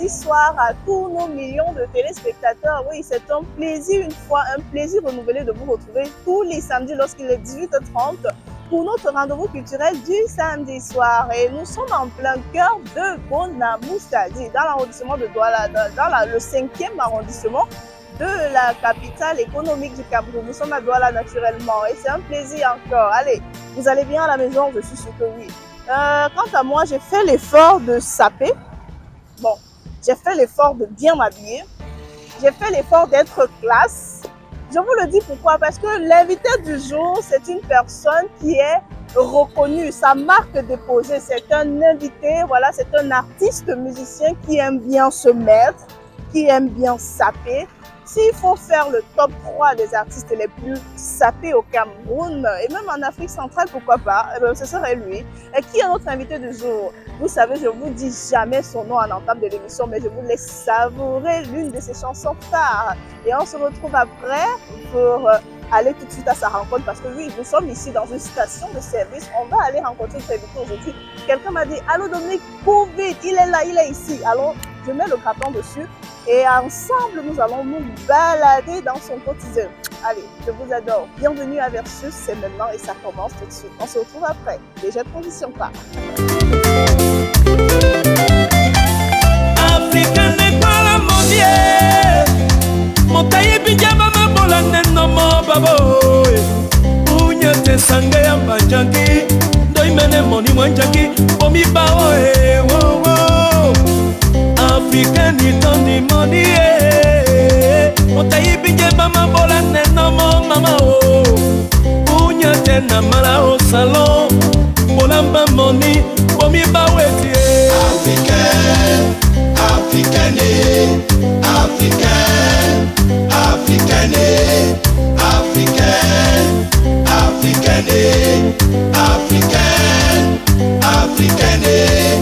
soir à tous nos millions de téléspectateurs. Oui, c'est un plaisir un plaisir renouvelé de vous retrouver tous les samedis lorsqu'il est 18h30 pour notre rendez-vous culturel du samedi soir. Et nous sommes en plein cœur de Bonamou-Stadi, dans l'arrondissement de Douala, dans le 5e arrondissement de la capitale économique du Cameroun. Nous sommes à Douala naturellement et c'est un plaisir encore. Allez, vous allez bien à la maison? Je suis sûre que oui. Quant à moi, j'ai fait l'effort de saper. Bon, j'ai fait l'effort de bien m'habiller. J'ai fait l'effort d'être classe. Je vous le dis pourquoi? Parce que l'invité du jour, c'est une personne qui est reconnue. Sa marque déposée, c'est un invité, voilà, c'est un artiste musicien qui aime bien se mettre, qui aime bien saper. S'il faut faire le top 3 des artistes les plus sapés au Cameroun et même en Afrique centrale, pourquoi pas, eh bien, ce serait lui. Et qui est notre invité du jour? Vous savez, je ne vous dis jamais son nom en entame de l'émission, mais je vous laisse savourer l'une de ses chansons phares. Et on se retrouve après pour aller tout de suite à sa rencontre parce que oui, nous sommes ici dans une station de service. On va aller rencontrer notre invité aujourd'hui. Quelqu'un m'a dit, allô Dominique, cours vite, il est là, il est ici. Alors, je mets le grappin dessus et ensemble, nous allons nous balader dans son quotidien. Allez, je vous adore. Bienvenue à Versus, c'est maintenant et ça commence tout de suite. On se retrouve après. Déjà de transition pas. Africaine n'est pas la mondiale. Mon taille bijama ma bolane no mo babo. Unya te sangue ya banjaki. Doi mene moni wanjaki. Omi bao wo wo. Africaine ni tondi moni mon taille bijama ma bolane no mo mama o. Unya te na mala o salon. Bolamba moni. Omi bao etie. Africaine, Africaine, Africaine, Africaine, Africaine, Africaine, Africaine, Africaine.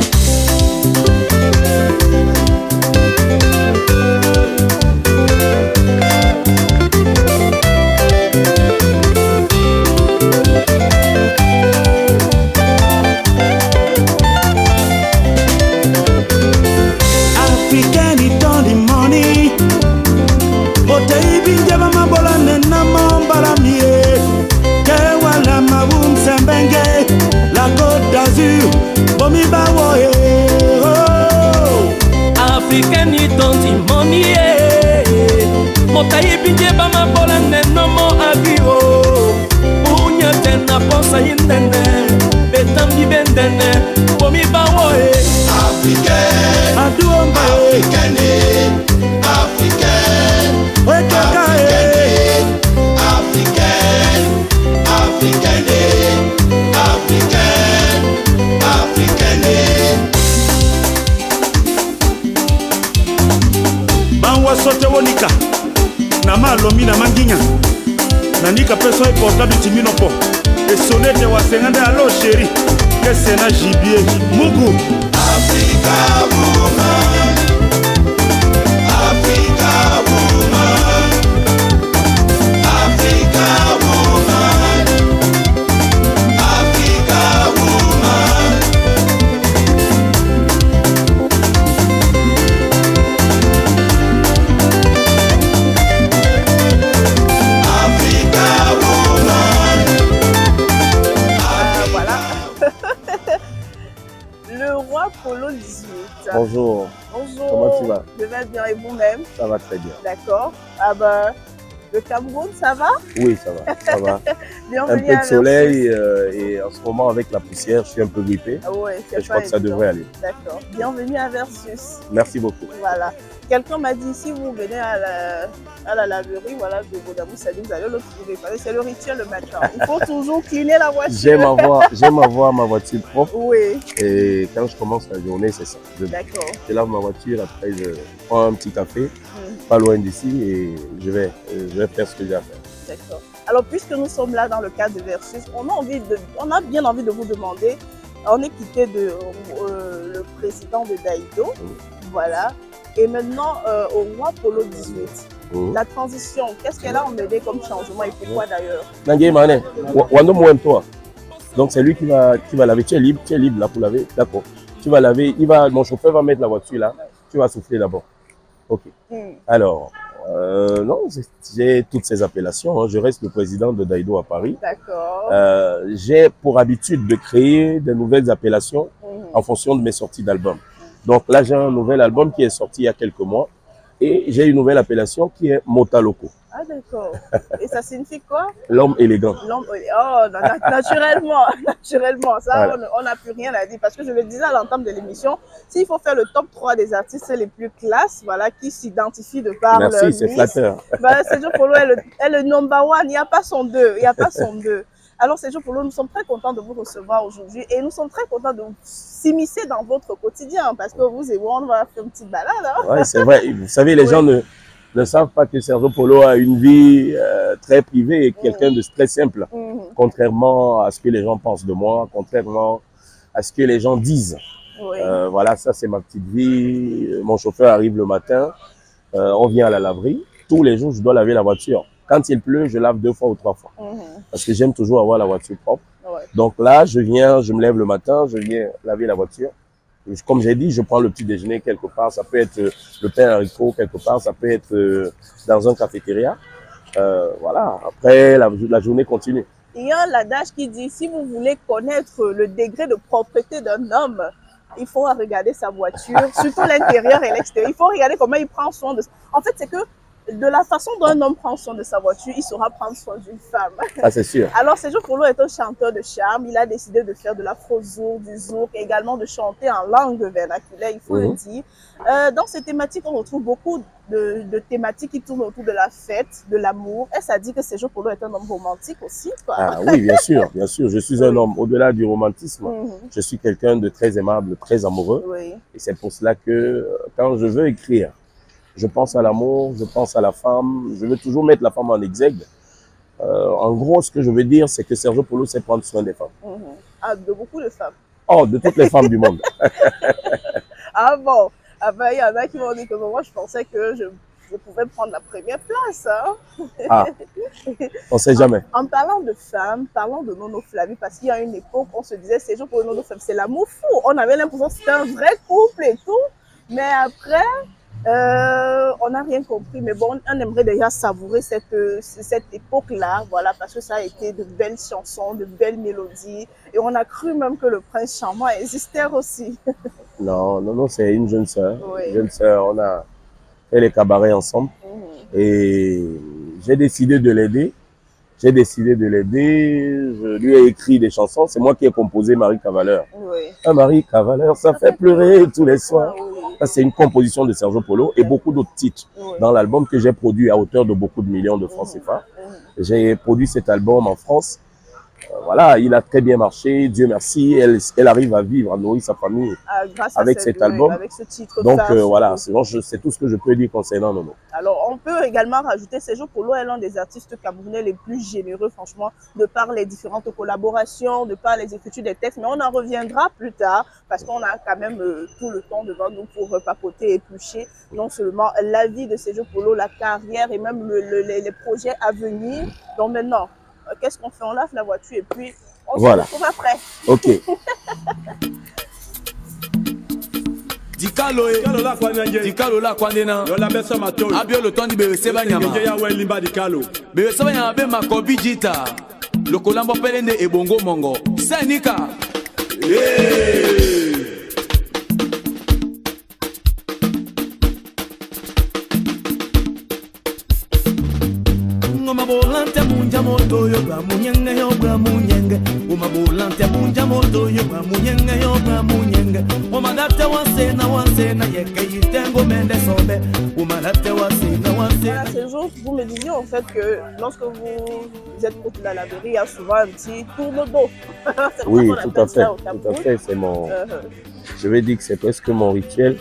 Africaine ni tondi moni Motayi binje ba ma bola neno mo agio Unya tena posa yindene Betambi bendene Bomi ba woe Africaine Aduomba Africaine Africaine Africaine Africaine Africaine Africaine Africaine Bangwa sote wonika na malomi na manginya nanika peso e portable timino po e sonete wa sengande allo chéri que c'est na gibier mugu Africa woman Africa woman Africa woman Africa woman Polo 18. Bonjour. Bonjour. Comment tu vas? Je vais bien et vous-même? Ça va très bien. D'accord. Ah ben, le Cameroun, ça va? Oui, ça va. Ça va. Bienvenue un peu de soleil et en ce moment avec la poussière, je suis un peu grippé. Ouais, je crois que ça devrait aller. D'accord. Bienvenue à Versus. Merci beaucoup. Voilà. Quelqu'un m'a dit, si vous venez à la laverie, voilà, de Bonamou-Stadi, vous allez le trouver. C'est le rituel le matin. Il faut toujours cleaner la voiture. J'aime avoir ma voiture propre. Oui. Et quand je commence la journée, c'est ça. D'accord. Je lave ma voiture, après je prends un petit café, pas loin d'ici, et je vais faire ce que j'ai à faire. D'accord. Alors, puisque nous sommes là dans le cadre de Versus, on a bien envie de vous demander, on est quitté de le président de Daïdo, voilà, et maintenant au roi Polo 18. La transition, qu'est-ce qu'elle a emmené comme changement et pourquoi d'ailleurs? Donc c'est lui qui va laver. Tu es libre là pour laver. D'accord. Tu vas laver. Mon chauffeur va mettre la voiture là. Tu vas souffler d'abord. Ok. Alors, non, j'ai toutes ces appellations. Hein. Je reste le président de Daido à Paris. D'accord. J'ai pour habitude de créer de nouvelles appellations en fonction de mes sorties d'albums. Donc là, j'ai un nouvel album qui est sorti il y a quelques mois. Et j'ai une nouvelle appellation qui est Motaloko. Ah d'accord. Et ça signifie quoi? L'homme élégant. L'homme, oh, naturellement, naturellement. Ça, voilà. On n'a plus rien à dire. Parce que je le disais à l'entame de l'émission, s'il faut faire le top 3 des artistes les plus classes, voilà, qui s'identifient de par leur Merci, c'est flatteur. Bah, Sergio Polo est le number one. Il n'y a pas son deux. Il n'y a pas son deux. Alors, Sergio Polo, nous sommes très contents de vous recevoir aujourd'hui et nous sommes très contents de s'immiscer dans votre quotidien parce que vous et moi, on va faire une petite balade. Hein? Oui, c'est vrai. Vous savez, les gens ne savent pas que Sergio Polo a une vie très privée et quelqu'un de très simple, contrairement à ce que les gens pensent de moi, contrairement à ce que les gens disent. Oui. Voilà, ça c'est ma petite vie. Mon chauffeur arrive le matin, on vient à la laverie. Tous les jours, je dois laver la voiture. Quand il pleut, je lave 2 fois ou 3 fois. Parce que j'aime toujours avoir la voiture propre. Ouais. Donc là, je me lève le matin, je viens laver la voiture. Et comme j'ai dit, je prends le petit déjeuner quelque part. Ça peut être le pain haricot quelque part. Ça peut être dans un cafétéria. Voilà. Après, la journée continue. Il y a l'adage qui dit, si vous voulez connaître le degré de propreté d'un homme, il faut regarder sa voiture, surtout l'intérieur et l'extérieur. Il faut regarder comment il prend soin de... En fait, c'est que de la façon dont un homme prend soin de sa voiture, il saura prendre soin d'une femme. Ah, c'est sûr. Alors, Sergio Polo est un chanteur de charme. Il a décidé de faire de l'afro-zouk, du zouk, et également de chanter en langue vernaculaire, il faut le dire. Dans ces thématiques, on retrouve beaucoup de thématiques qui tournent autour de la fête, de l'amour. Est-ce à dire que Sergio Polo est un homme romantique aussi, quoi? Ah oui, bien sûr, bien sûr. Je suis un homme, au-delà du romantisme, je suis quelqu'un de très aimable, très amoureux. Et c'est pour cela que quand je veux écrire, je pense à l'amour, je pense à la femme, je veux toujours mettre la femme en exergue. En gros, ce que je veux dire, c'est que Sergio Polo sait prendre soin des femmes. Ah, de beaucoup de femmes? Oh, de toutes les femmes du monde. Ah bon? Ah ben, il y en a qui m'ont dit que moi, je pensais que je pouvais prendre la première place. Hein? Ah, on ne sait jamais. En parlant de femmes, parlons de Nono Flavie, parce qu'il y a une époque, on se disait, Sergio Polo, Nono Flavie, c'est l'amour fou. On avait l'impression que c'était un vrai couple et tout. Mais après... on n'a rien compris, mais bon, on aimerait déjà savourer cette époque-là, voilà, parce que ça a été de belles chansons, de belles mélodies, et on a cru même que le prince charmant existait aussi. Non, c'est une jeune sœur. Oui. Jeune sœur, on a fait les cabarets ensemble, et j'ai décidé de l'aider. Je lui ai écrit des chansons, c'est moi qui ai composé Marie Cavaleur. Oui. Ah, Marie Cavaleur, ça fait pleurer tous les soirs. Ça, c'est une composition de Sergio Polo et beaucoup d'autres titres dans l'album que j'ai produit à hauteur de beaucoup de millions de francs CFA. J'ai produit cet album en France. Voilà, il a très bien marché, Dieu merci. Elle arrive à vivre, à nourrir sa famille avec cet album. Avec ce titre. Donc voilà, c'est tout ce que je peux dire concernant Nono. Alors, on peut également rajouter, Sergio Polo est l'un des artistes camerounais les plus généreux, franchement, de par les différentes collaborations, de par les écritures des textes. Mais on en reviendra plus tard, parce qu'on a quand même tout le temps devant nous pour papoter et éplucher non seulement la vie de Sergio Polo, la carrière et même les projets à venir. Donc maintenant, qu'est-ce qu'on fait? On lave la voiture et puis on se retrouve après. Ok. Dikalo la kwanena yola besa mato abio le temps di bebe seba nyama ngeya we limba dikalo bebe seba nyama be makobi jita le kolambo pelende e bongo mongo sanika Umabolante munja moto yo bra munyenge yo bra munyenge Umabolante munja moto yo bra munyenge yo bra munyenge Umadate wanse na yeke yitengo mende sobe Umadate wanse na. Voilà, ces jours, vous me disiez en fait que lorsque vous êtes pour la laverie, il y a souvent un petit tour de dos. Oui, tout à fait, c'est mon... Je vais dire que c'est presque mon rituel.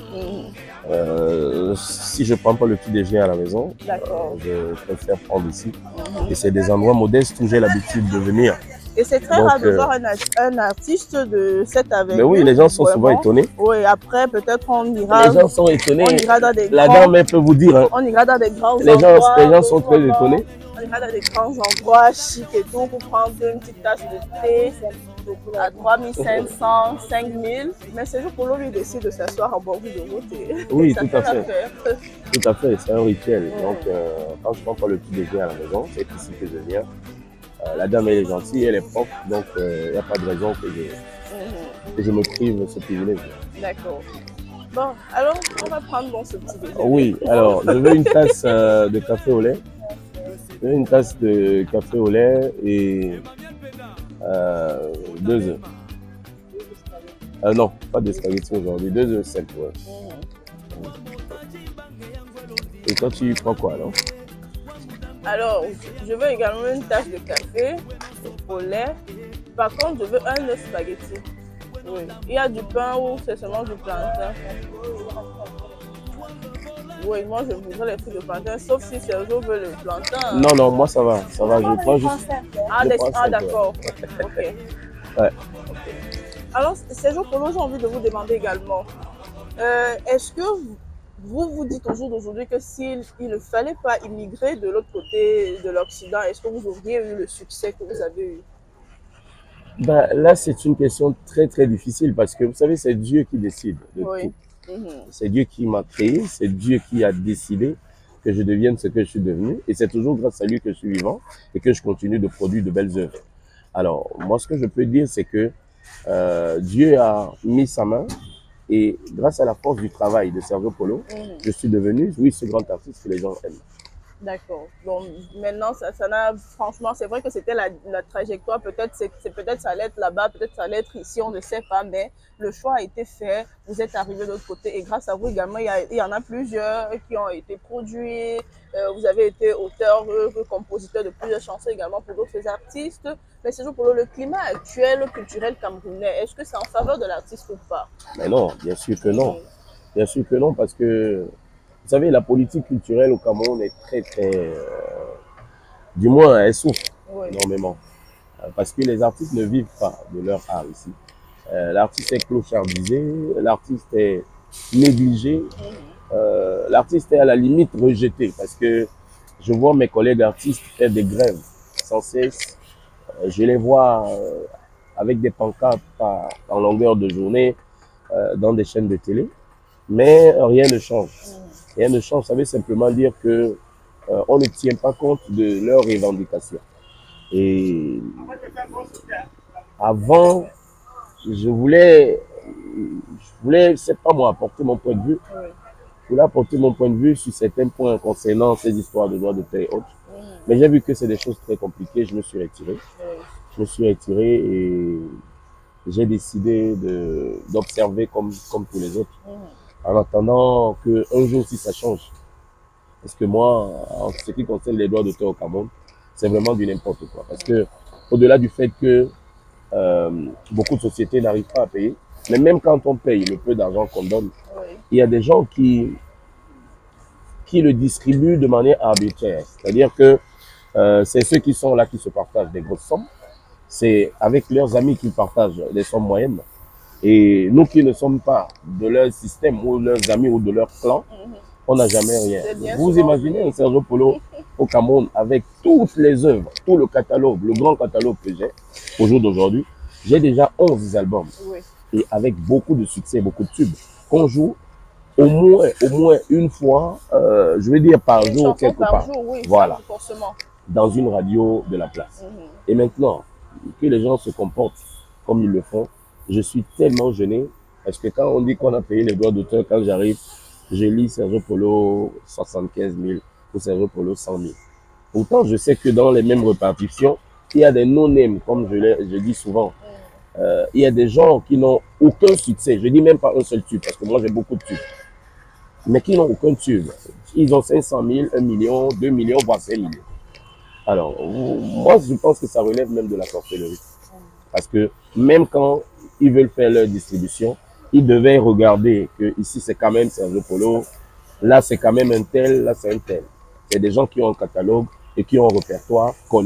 Si je ne prends pas le petit déjeuner à la maison, je préfère prendre ici. Et c'est des endroits modestes où j'ai l'habitude de venir. Et c'est très rare de voir un artiste de cette avenue. Mais oui, les gens sont souvent étonnés. Oui, après peut-être on ira... Les gens sont étonnés. On ira dans des La dame peut vous dire. Hein, on ira dans des grands les gens sont très étonnés. On ira dans des grands endroits chics et tout pour prendre une petite tasse de thé à 3500, 5000. Mais Sergio Polo lui décide de s'asseoir en bord de route et Oui, ça tout fait à fait. l'affaire. Tout à fait, c'est un rituel. Donc, quand je prends pas le petit déjeuner à la maison, c'est ici que je viens. La dame, elle est gentille, elle est propre, donc il n'y a pas de raison que je me prive de ce privilège. D'accord. Bon, alors, on va prendre bon, ce petit déjeuner. Oui, alors, je veux une tasse de café au lait. Je veux une tasse de café au lait et 2 œufs. Non, pas de spaghetti aujourd'hui, 2 œufs simples. Ouais. Et toi, tu prends quoi alors? Alors, je veux également une tasse de café au lait. Par contre, je veux un œuf spaghetti. Oui. Il y a du pain ou c'est seulement du plantain? Oui, moi je voudrais les fruits de plantain, sauf si Sergio veut le plantain. Non, non, moi ça va, je prends juste. Ah, d'accord. Ok. Ouais. Alors, Sergio Polo, j'ai envie de vous demander également, est-ce que vous dites au jour d'aujourd'hui que s'il ne fallait pas immigrer de l'autre côté de l'Occident, est-ce que vous auriez eu le succès que vous avez eu? Ben, là, c'est une question très très difficile parce que vous savez, c'est Dieu qui décide de tout. C'est Dieu qui m'a créé, c'est Dieu qui a décidé que je devienne ce que je suis devenu. Et c'est toujours grâce à lui que je suis vivant et que je continue de produire de belles œuvres. Alors, moi, ce que je peux dire, c'est que Dieu a mis sa main et grâce à la force du travail de Sergio Polo, je suis devenu, oui, ce grand artiste que les gens aiment. D'accord. Donc maintenant, ça n'a, franchement, c'est vrai que c'était la trajectoire. Peut-être peut-être ça allait être là-bas, peut-être ça allait être ici, on ne sait pas. Mais le choix a été fait. Vous êtes arrivé de l'autre côté et grâce à vous également, il y en a plusieurs qui ont été produits. Vous avez été auteur, compositeur de plusieurs chansons également pour d'autres artistes. Mais c'est juste pour le climat actuel culturel camerounais. Est-ce que c'est en faveur de l'artiste ou pas? Mais non, bien sûr que non. Bien sûr que non, parce que vous savez, la politique culturelle au Cameroun est très, très... du moins, elle souffre énormément. Parce que les artistes ne vivent pas de leur art ici. L'artiste est clochardisé, l'artiste est négligé, l'artiste est à la limite rejeté. Parce que je vois mes collègues artistes faire des grèves sans cesse. Je les vois avec des pancartes en longueur de journée dans des chaînes de télé. Mais rien ne change. Rien ne change, ça veut simplement dire que on ne tient pas compte de leurs revendications. Et avant, je voulais, c'est pas moi, apporter mon point de vue. Je voulais apporter mon point de vue sur certains points concernant ces histoires de droits de terre et autres. Mais j'ai vu que c'est des choses très compliquées, je me suis retiré. Je me suis retiré et j'ai décidé d'observer comme tous les autres. En attendant qu'un jour, si ça change. Parce que moi, en ce qui concerne les droits d'auteur au Cameroun, c'est vraiment du n'importe quoi. Parce que, au-delà du fait que beaucoup de sociétés n'arrivent pas à payer, mais même quand on paye le peu d'argent qu'on donne, il y a des gens qui le distribuent de manière arbitraire. C'est-à-dire que c'est ceux qui sont là qui se partagent des grosses sommes. C'est avec leurs amis qu'ils partagent des sommes moyennes. Et nous qui ne sommes pas de leur système ou de leurs amis ou de leur clan, on n'a jamais rien. Vous imaginez un Sergio Polo au Cameroun avec toutes les œuvres, tout le catalogue, le grand catalogue que j'ai au jour d'aujourd'hui. J'ai déjà 11 albums et avec beaucoup de succès, beaucoup de tubes qu'on joue au moins une fois, je veux dire par jour quelque part. Voilà, dans une radio de la place. Et maintenant, que les gens se comportent comme ils le font, je suis tellement gêné parce que quand on dit qu'on a payé les droits d'auteur, quand j'arrive, je lis Sergio Polo 75 000 ou Sergio Polo 100 000. Pourtant, je sais que dans les mêmes répartitions, il y a des no-names, comme je dis souvent. Il y a des gens qui n'ont aucun succès. Je dis même pas un seul tube, parce que moi j'ai beaucoup de tubes. Mais qui n'ont aucun tube. Ils ont 500 000, 1 million, 2 millions, voire 5 millions. Alors, moi je pense que ça relève même de la sorcellerie. Parce que même quand ils veulent faire leur distribution, ils devaient regarder que ici c'est quand même Sergio Polo, là c'est quand même un tel, là c'est un tel. C'est des gens qui ont un catalogue et qui ont un répertoire connu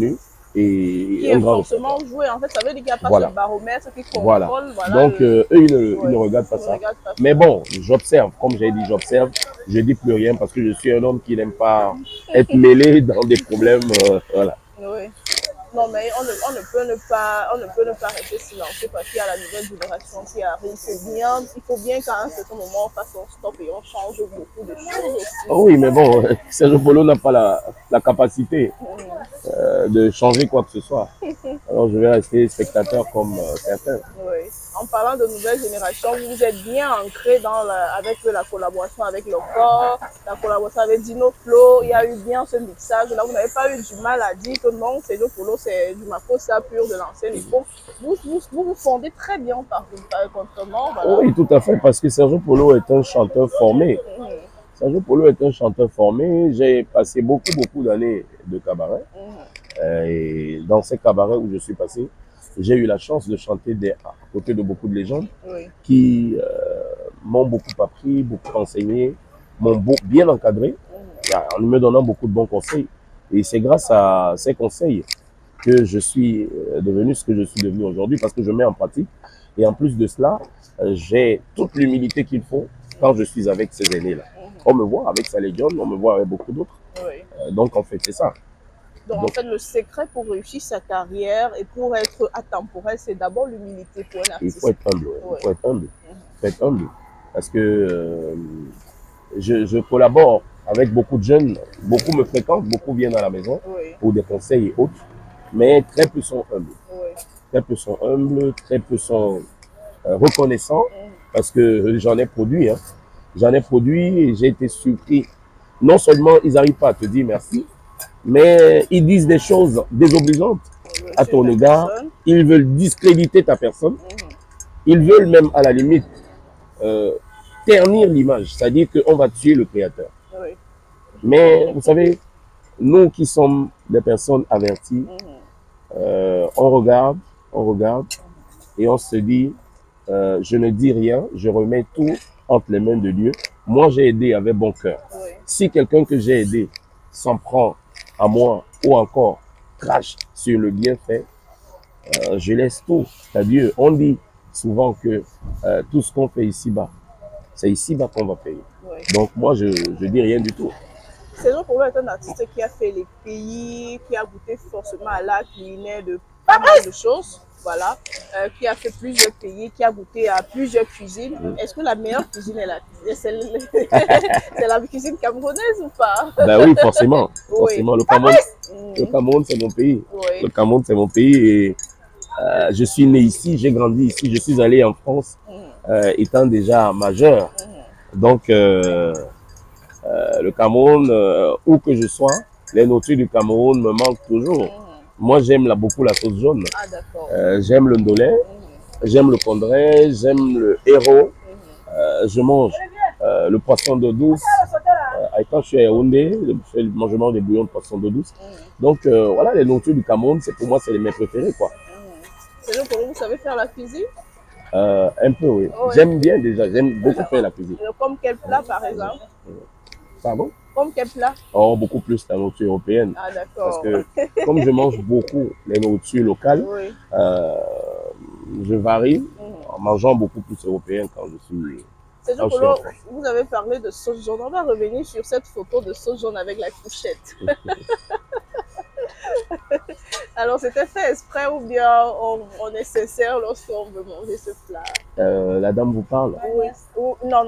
et Qui un est grand forcément joué. En fait, ça veut dire qu'il n'y a pas Voilà. ce baromètre qui contrôle. Voilà. Voilà, Donc, eux, ils ne regardent pas ils ne ça. regardent pas ça. Mais bon, j'observe, comme j'ai dit, j'observe. Je dis plus rien parce que je suis un homme qui n'aime pas être mêlé dans des problèmes. Voilà. Oui. Non, mais on ne peut ne pas rester silencieux parce qu'il y a la nouvelle génération qui arrive. Il faut bien qu'à un certain moment, on fasse un stop et on change beaucoup de choses aussi. Oh oui, mais bon, Sergio Polo n'a pas la capacité de changer quoi que ce soit. Alors, je vais rester spectateur comme certains. Oui. En parlant de nouvelle génération, vous êtes bien ancré avec la collaboration avec le corps, la collaboration avec Dino Flow. Il y a eu bien ce mixage. Là, vous n'avez pas eu du mal à dire que non, Sergio Polo, c'est du Makossa pur de l'ancienne époque. Vous fondez très bien contrairement. Voilà. Oui, tout à fait, parce que Sergio Polo est un chanteur formé. Sergio Polo est un chanteur formé. J'ai passé beaucoup d'années de cabaret. Et dans ces cabarets où je suis passé, j'ai eu la chance de chanter à côté de beaucoup de légendes qui m'ont beaucoup appris, beaucoup enseigné, m'ont bien encadré, en me donnant beaucoup de bons conseils. Et c'est grâce à ces conseils que je suis devenu ce que je suis devenu aujourd'hui, parce que je mets en pratique. Et en plus de cela, j'ai toute l'humilité qu'il faut quand je suis avec ces aînés-là. On me voit avec Saleh John, on me voit avec beaucoup d'autres. Donc en fait, c'est ça. Donc, en fait, le secret pour réussir sa carrière et pour être atemporel, c'est d'abord l'humilité pour un artiste. Il faut être humble. Il faut être humble. Il faut être humble. Parce que je collabore avec beaucoup de jeunes. Beaucoup me fréquentent, beaucoup viennent à la maison pour des conseils et autres. Mais très peu sont humbles. Très peu sont humbles, très peu sont reconnaissants. Parce que j'en ai produit. Hein. J'en ai produit et j'ai été surpris. Non seulement ils n'arrivent pas à te dire merci, mais ils disent des choses désobligeantes à ton égard. Ils veulent discréditer ta personne. Ils veulent même, à la limite, ternir l'image. C'est-à-dire qu'on va tuer le créateur. Mais vous savez, nous qui sommes des personnes averties, on regarde et on se dit, je ne dis rien, je remets tout entre les mains de Dieu. Moi, j'ai aidé avec bon cœur. Si quelqu'un que j'ai aidé s'en prend à moi ou encore crache sur le bienfait, je laisse tout à Dieu. On dit souvent que tout ce qu'on fait ici-bas, c'est ici-bas qu'on va payer. Donc moi, je dis rien du tout. Sergio Polo est un artiste qui a fait les pays, qui a goûté forcément à l'art culinaire de pas mal de choses. Voilà, qui a fait plusieurs pays, qui a goûté à plusieurs cuisines. Est-ce que la meilleure cuisine est c'est la cuisine camerounaise ou pas? Ben oui, forcément. Forcément. Le Cameroun, c'est mon pays. Le Cameroun, c'est mon pays et je suis né ici, j'ai grandi ici. Je suis allé en France étant déjà majeur. Donc, le Cameroun, où que je sois, les nourritures du Cameroun me manquent toujours. Moi, j'aime beaucoup la sauce jaune. J'aime le ndolé, j'aime le condré, j'aime le héros. Je mange le poisson d'eau douce. Quand je suis à Yaoundé, je mange des bouillons de poisson d'eau douce. Donc, voilà, les nourritures du Cameroun, pour moi, c'est mes préférés, quoi. Sergio Polo, vous savez faire la cuisine? Un peu, oui. J'aime bien déjà, j'aime beaucoup faire la cuisine. Comme quel plat, par exemple? Pardon? Comme quel plat? Oh, beaucoup plus la nourriture européenne. Ah, d'accord. Parce que comme je mange beaucoup les nourritures locales, je varie en mangeant beaucoup plus européen quand je suis. Sergio Polo, vous avez parlé de sauce jaune. On va revenir sur cette photo de sauce jaune avec la fourchette. Alors, c'était fait exprès ou bien on est sincère lorsqu'on veut manger ce plat? La dame vous parle? Oui. Non.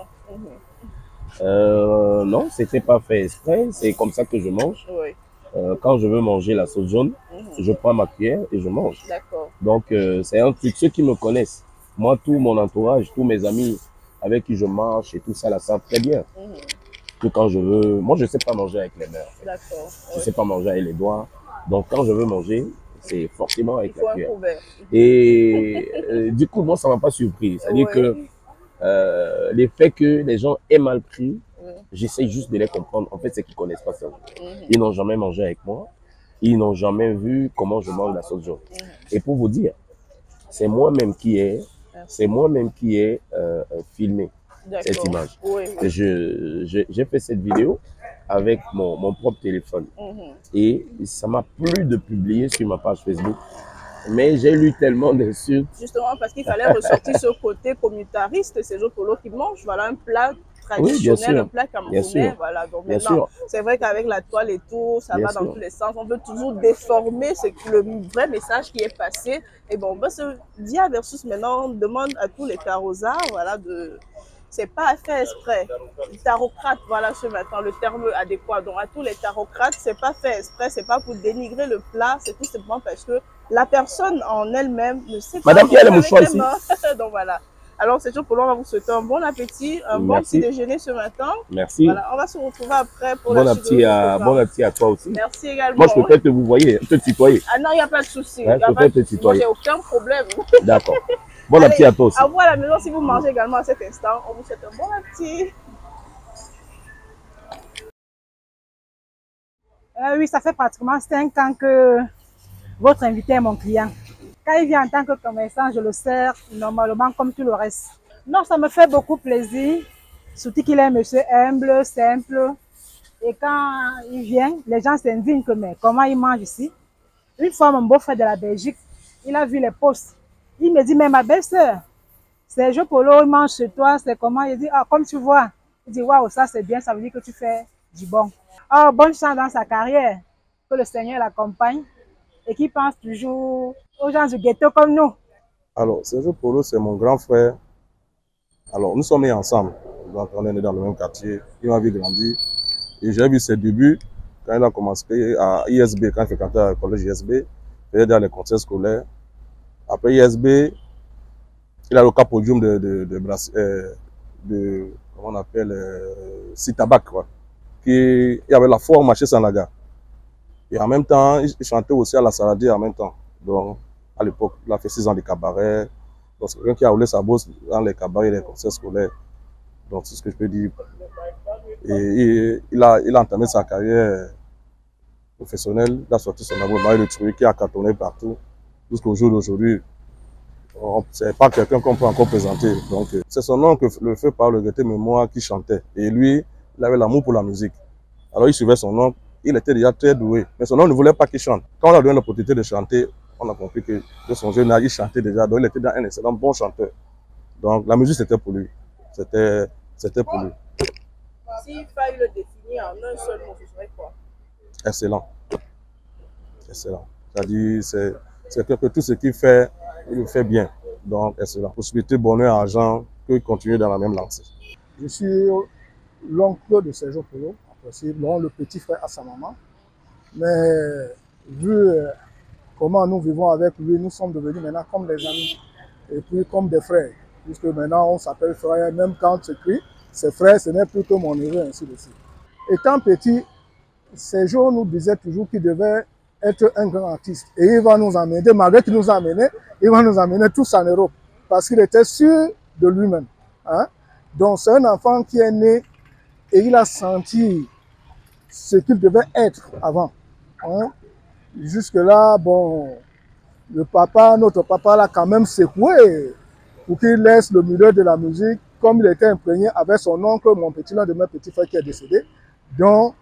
Non, c'était pas fait exprès, c'est comme ça que je mange. Quand je veux manger la sauce jaune, je prends ma cuillère et je mange. D'accord. Donc, c'est un truc, ceux qui me connaissent, moi, tout mon entourage, tous mes amis avec qui je marche et tout ça, la savent très bien. Que quand je veux, moi, je sais pas manger avec les mains. D'accord. Je sais pas manger avec les doigts. Donc, quand je veux manger, c'est forcément avec la cuillère. Couvert. Et du coup, moi, ça m'a pas surpris. C'est-à-dire que les faits que les gens aient mal pris, j'essaye juste de les comprendre. En fait, c'est qu'ils connaissent pas ça. Ils n'ont jamais mangé avec moi. Ils n'ont jamais vu comment je mange la sauce jaune. Et pour vous dire, c'est moi-même qui ai filmé cette image. Oui. J'ai fait cette vidéo avec mon propre téléphone. Et ça m'a plu de publier sur ma page Facebook. Mais j'ai lu tellement d'insultes. Justement parce qu'il fallait ressortir ce côté communautariste, ces autres polos qui mangent, voilà, un plat traditionnel, un plat camerounais. Voilà. Donc maintenant, c'est vrai qu'avec la toile et tout, ça va dans tous les sens. On veut toujours déformer le vrai message qui est passé. Et bon, ce Dia versus maintenant, on demande à tous les carrosards, voilà, de... C'est pas fait exprès. Tarocrate, voilà ce matin, le terme adéquat. Donc à tous les tarocrates, c'est pas fait exprès, c'est pas pour dénigrer le plat, c'est tout simplement parce que la personne en elle-même ne sait pas. Madame, qui a le mouchoir ici? Donc voilà. Alors c'est tout pour l'heure, on va vous souhaiter un bon appétit, un bon petit déjeuner ce matin. Merci. Voilà, on va se retrouver après pour la suite. Bon appétit à toi aussi. Merci également. Moi, je peux peut-être te vous voyez, te tutoyer. Ah non, il n'y a pas de souci. Ouais, je peux peut-être te tutoyer. Moi, j'ai aucun problème. D'accord. Bon appétit à toi aussi. À vous à la maison, si vous mangez également à cet instant, on vous souhaite un bon appétit. Oui, ça fait pratiquement 5 ans que votre invité est mon client. Quand il vient en tant que commerçant, je le sers normalement comme tout le reste. Non, ça me fait beaucoup plaisir, surtout qu'il est un monsieur humble, simple. Et quand il vient, les gens s'indignent que mais comment il mange ici. Une fois, mon beau-frère de la Belgique, il a vu les posts. Il me dit, mais ma belle-sœur, c'est jeu polo, il mange chez toi, c'est comment? Il dit, ah, comme tu vois. Il dit, waouh, ça c'est bien, ça veut dire que tu fais du bon. Oh, bonne chance dans sa carrière, que le Seigneur l'accompagne et qu'il pense toujours aux gens du ghetto comme nous. Alors, Sergio Polo, c'est mon grand frère. Alors, nous sommes nés ensemble. Donc, on est nés dans le même quartier. Il m'a vu grandir. Et j'ai vu ses débuts quand il a commencé à ISB, quand il fréquentait le collège ISB. Il faisait dans les concerts scolaires. Après ISB, il a le capodium comment on appelle, Sitabac, quoi. Il y avait la foire au marché Sanaga. Et en même temps, il chantait aussi à la Saladier en même temps. Donc, à l'époque, il a fait 6 ans de cabaret. Donc, c'est quelqu'un qui a roulé sa bosse dans les cabarets et les concerts scolaires. Donc, c'est ce que je peux dire. Et il a entamé sa carrière professionnelle. Il a sorti son album Marie le Truc qui a cartonné partout. Jusqu'au jour d'aujourd'hui, ce n'est pas quelqu'un qu'on peut encore présenter. Donc, c'est son nom que le feu par le regretté mémoire qui chantait. Et lui, il avait l'amour pour la musique. Alors, il suivait son nom. Il était déjà très doué. Mais son nom ne voulait pas qu'il chante. Quand on a donné l'opportunité de chanter, on a compris que de son jeune âge, il chantait déjà. Donc, il était un excellent bon chanteur. Donc, la musique, c'était pour lui. C'était pour lui. S'il fallait le définir en un seul mot, ce serait quoi? Excellent. Excellent. C'est-à-dire, c'est que tout ce qu'il fait, il le fait bien. Donc, excellent. Possibilité, bonheur, argent, qu'il continue dans la même lancée. Je suis l'oncle de Sergio Polo, dont le petit frère à sa maman. Mais vu comment nous vivons avec lui, nous sommes devenus maintenant comme des amis et puis comme des frères. Puisque maintenant on s'appelle frère, même quand tu écris, c'est frère, ce n'est plus que mon neveu, ainsi de suite. Étant petit, Sergio nous disait toujours qu'il devait être un grand artiste. Et il va nous amener, malgré qu'il nous a amenés, il va nous amener tous en Europe. Parce qu'il était sûr de lui-même. Hein? Donc c'est un enfant qui est né et il a senti ce qu'il devait être avant. Hein? Jusque-là, bon, notre papa l'a quand même secoué pour qu'il laisse le milieu de la musique, comme il était imprégné avec son oncle, mon l'un de mes petits frères qui est décédé. Donc,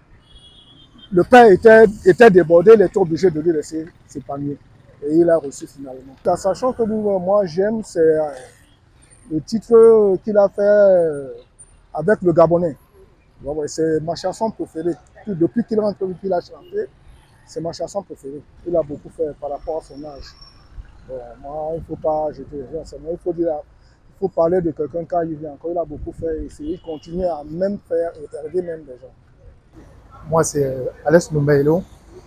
le père était débordé, il était obligé de lui laisser s'épanouir. Et il a reçu finalement. Sachant que moi j'aime, c'est le titre qu'il a fait avec le Gabonais. C'est ma chanson préférée. Depuis qu'il a chanté, c'est ma chanson préférée. Il a beaucoup fait par rapport à son âge. Bon, moi, il ne faut pas jeter les gens, il faut parler de quelqu'un quand il vient encore. Il a beaucoup fait et il continue à même faire et aider même des gens. Moi, c'est Alex Lumbailo.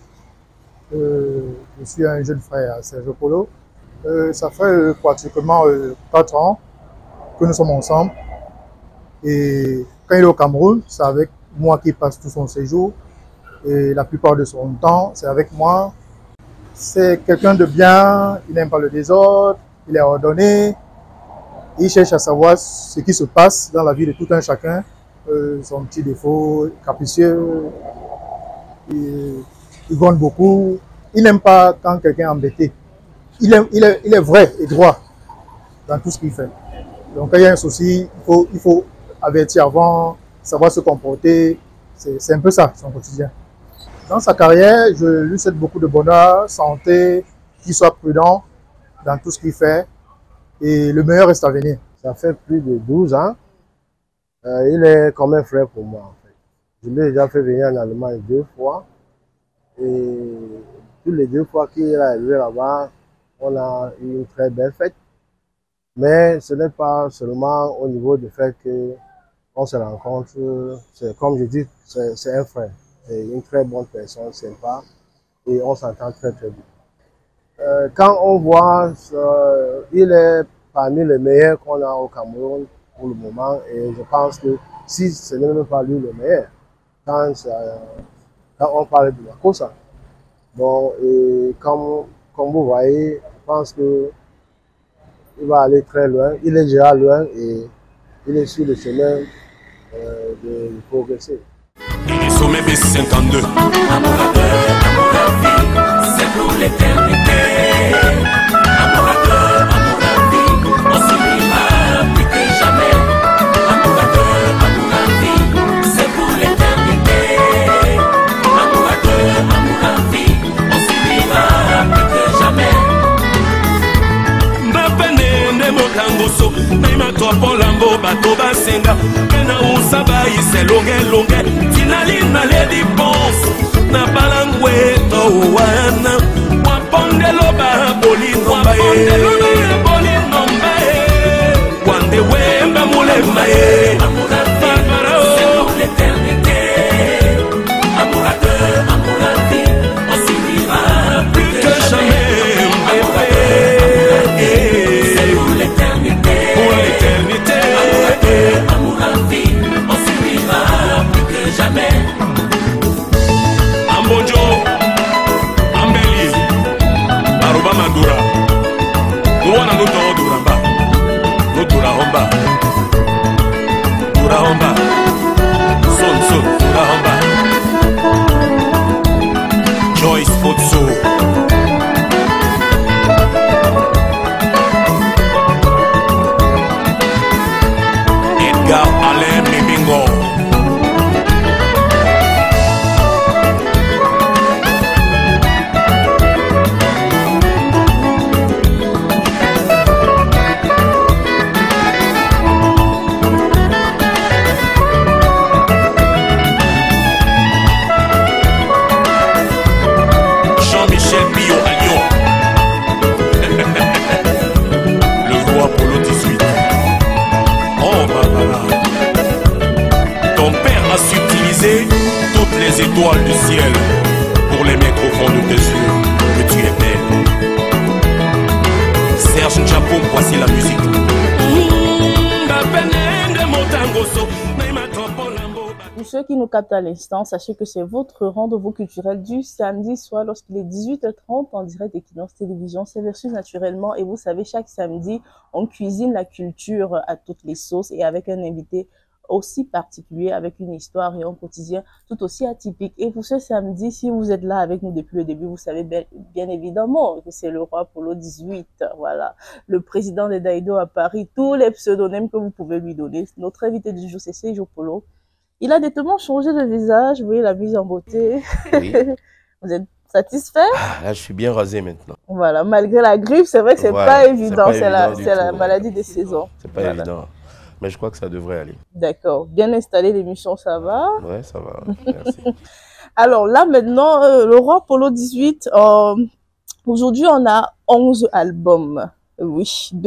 Je suis un jeune frère à Sergio Polo. Ça fait pratiquement 4 ans que nous sommes ensemble. Et quand il est au Cameroun, c'est avec moi qu'il passe tout son séjour. Et la plupart de son temps, c'est avec moi. C'est quelqu'un de bien, il n'aime pas le désordre, il est ordonné. Il cherche à savoir ce qui se passe dans la vie de tout un chacun. Son petit défaut, capricieux, il gonde beaucoup. Il n'aime pas quand quelqu'un est embêté. Il est vrai et droit dans tout ce qu'il fait. Donc quand il y a un souci, il faut avertir avant, savoir se comporter. C'est un peu ça, son quotidien. Dans sa carrière, je lui souhaite beaucoup de bonheur, santé, qu'il soit prudent dans tout ce qu'il fait. Et le meilleur reste à venir. Ça fait plus de 12 ans. Il est comme un frère pour moi, en fait. Je l'ai déjà fait venir en Allemagne 2 fois. Et toutes les 2 fois qu'il a élevé là-bas, on a eu une très belle fête. Mais ce n'est pas seulement au niveau du fait qu'on se rencontre. Comme je dis, c'est un frère. C'est une très bonne personne, sympa. Et on s'entend très très bien. Quand on voit, il est parmi les meilleurs qu'on a au Cameroun pour le moment. Et je pense que si ce n'est même pas lui le meilleur, quand on parle de la Cosa. Bon, et comme vous voyez, je pense que il va aller très loin. Il est déjà loin et il est sur le chemin de progresser. Il est sommet B52. Amour à vie, c'est pour l'éternité. Amour à vie, on s'oubliera plus que jamais. Amour à vie, c'est pour l'éternité. Amour à vie, on s'oubliera plus que jamais. Mbapene motangoso, naima topo lambo bato basenga, kena usaba ise longe. Finali na lady boss, na balangwe to wana, waponde loba boli nombae, wande wemba mulembae, c'est pour l'éternité. Amour à vie, on s'oubliera plus que jamais. C'est pour l'éternité. Pour l'éternité. Amour à vie, on s'oubliera plus que jamais. Ambonjo, Ambeli, Aruba Mandura, Luana Nuto Duramba, Nutura Homba, Dura Homba, Son, Dura Homba, Joyce Potso. Edgar Alain Bibingo. Jean-Michel Bio à Lyon. Le roi Polo 18. Oh Barbara. Ton père a su utiliser toutes les étoiles du ciel pour les mettre au fond de tes yeux. Que tu es belle. Serge Japon, voici la musique. Pour ceux qui nous captent à l'instant, sachez que c'est votre rendez-vous culturel du samedi soir lorsqu'il est 18h30 en direct d'Equinox Télévision. C'est reçu naturellement et vous savez, chaque samedi, on cuisine la culture à toutes les sauces et avec un invité aussi particulier, avec une histoire et un quotidien tout aussi atypique. Et pour ce samedi, si vous êtes là avec nous depuis le début, vous savez bien évidemment que c'est le roi Polo 18, voilà, le président des Daïdo à Paris, tous les pseudonymes que vous pouvez lui donner. Notre invité du jour, c'est Sergio Polo. Il a nettement changé de visage, vous voyez la mise en beauté. Oui. Vous êtes satisfait? Là, je suis bien rasé maintenant. Voilà, malgré la grippe, c'est vrai que c'est pas évident, c'est la maladie des saisons. C'est pas évident. Mais je crois que ça devrait aller. D'accord. Bien installé, l'émission, ça va? Ouais, ça va. Merci. Alors là, maintenant, le roi Polo 18, aujourd'hui, on a 11 albums. Oui, de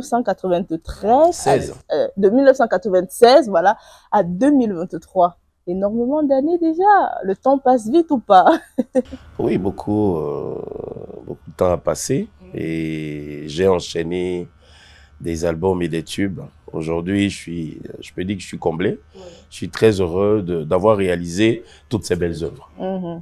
1993 de 1996, voilà, à 2023. Énormément d'années déjà. Le temps passe vite ou pas? Oui, beaucoup de temps a passé et j'ai enchaîné des albums et des tubes. Aujourd'hui, je peux dire que je suis comblé. Je suis très heureux d'avoir réalisé toutes ces belles œuvres.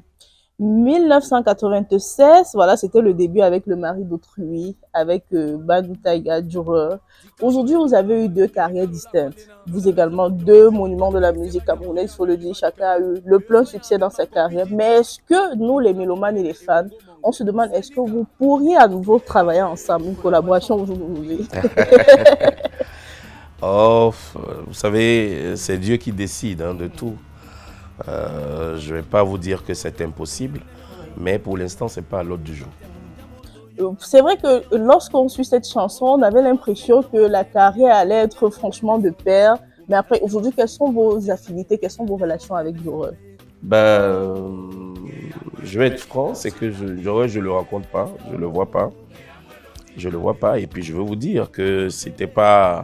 1996, voilà, c'était le début avec Le mari d'autrui, avec Badou Taïga Djureur. Aujourd'hui, vous avez eu 2 carrières distinctes. Vous également 2 monuments de la musique camerounaise, il faut le dire. Chacun a eu le plein succès dans sa carrière. Mais est-ce que nous, les mélomanes et les fans, on se demande, est-ce que vous pourriez à nouveau travailler ensemble, une collaboration aujourd'hui? Oh, vous savez, c'est Dieu qui décide hein, de tout. Je ne vais pas vous dire que c'est impossible, mais pour l'instant, ce n'est pas à l'ordre du jour. C'est vrai que lorsqu'on suit cette chanson, on avait l'impression que la carrière allait être franchement de pair. Mais après, aujourd'hui, quelles sont vos affinités, quelles sont vos relations avec Jorel? Je vais être franc, c'est que Jorel, je ne le rencontre pas, je ne le vois pas. Je ne le vois pas. Et puis, je veux vous dire que c'était pas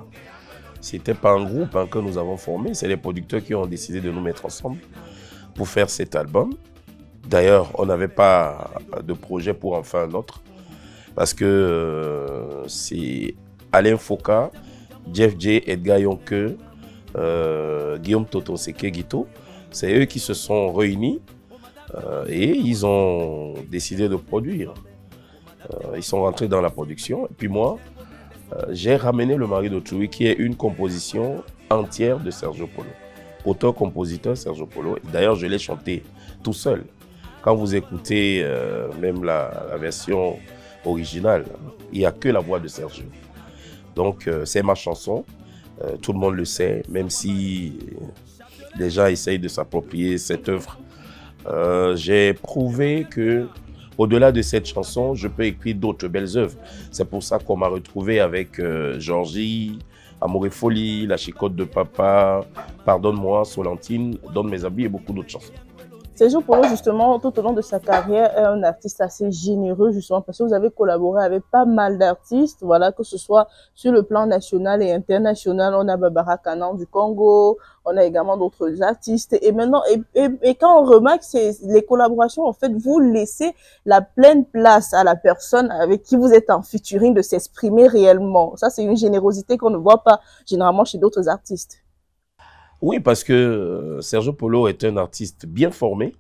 un groupe hein, que nous avons formé. C'est les producteurs qui ont décidé de nous mettre ensemble pour faire cet album. D'ailleurs, on n'avait pas de projet pour en faire un autre. Parce que c'est Alain Foka, Jeff J, Edgar Yonke, Guillaume Toto Seke Guito. C'est eux qui se sont réunis et ils ont décidé de produire. Ils sont rentrés dans la production. Et puis moi, j'ai ramené Le Mari d'Autrui, qui est une composition entière de Sergio Polo. Auteur-compositeur Sergio Polo. D'ailleurs, je l'ai chanté tout seul. Quand vous écoutez même la version originale, il n'y a que la voix de Sergio. Donc, c'est ma chanson. Tout le monde le sait, même si les gens essayent de s'approprier cette œuvre. J'ai prouvé que au-delà de cette chanson, je peux écrire d'autres belles œuvres. C'est pour ça qu'on m'a retrouvé avec Georgie, Amour et Folie, La Chicotte de Papa, Pardonne-moi, Solentine, Donne mes habits et beaucoup d'autres chansons. Sergio Polo, justement, tout au long de sa carrière, est un artiste assez généreux, justement, parce que vous avez collaboré avec pas mal d'artistes, voilà, que ce soit sur le plan national et international. On a Barbara Kanan du Congo, on a également d'autres artistes. Et maintenant, et quand on remarque les collaborations, en fait, vous laissez la pleine place à la personne avec qui vous êtes en featuring de s'exprimer réellement. Ça, c'est une générosité qu'on ne voit pas généralement chez d'autres artistes. Oui, parce que Sergio Polo est un artiste bien formé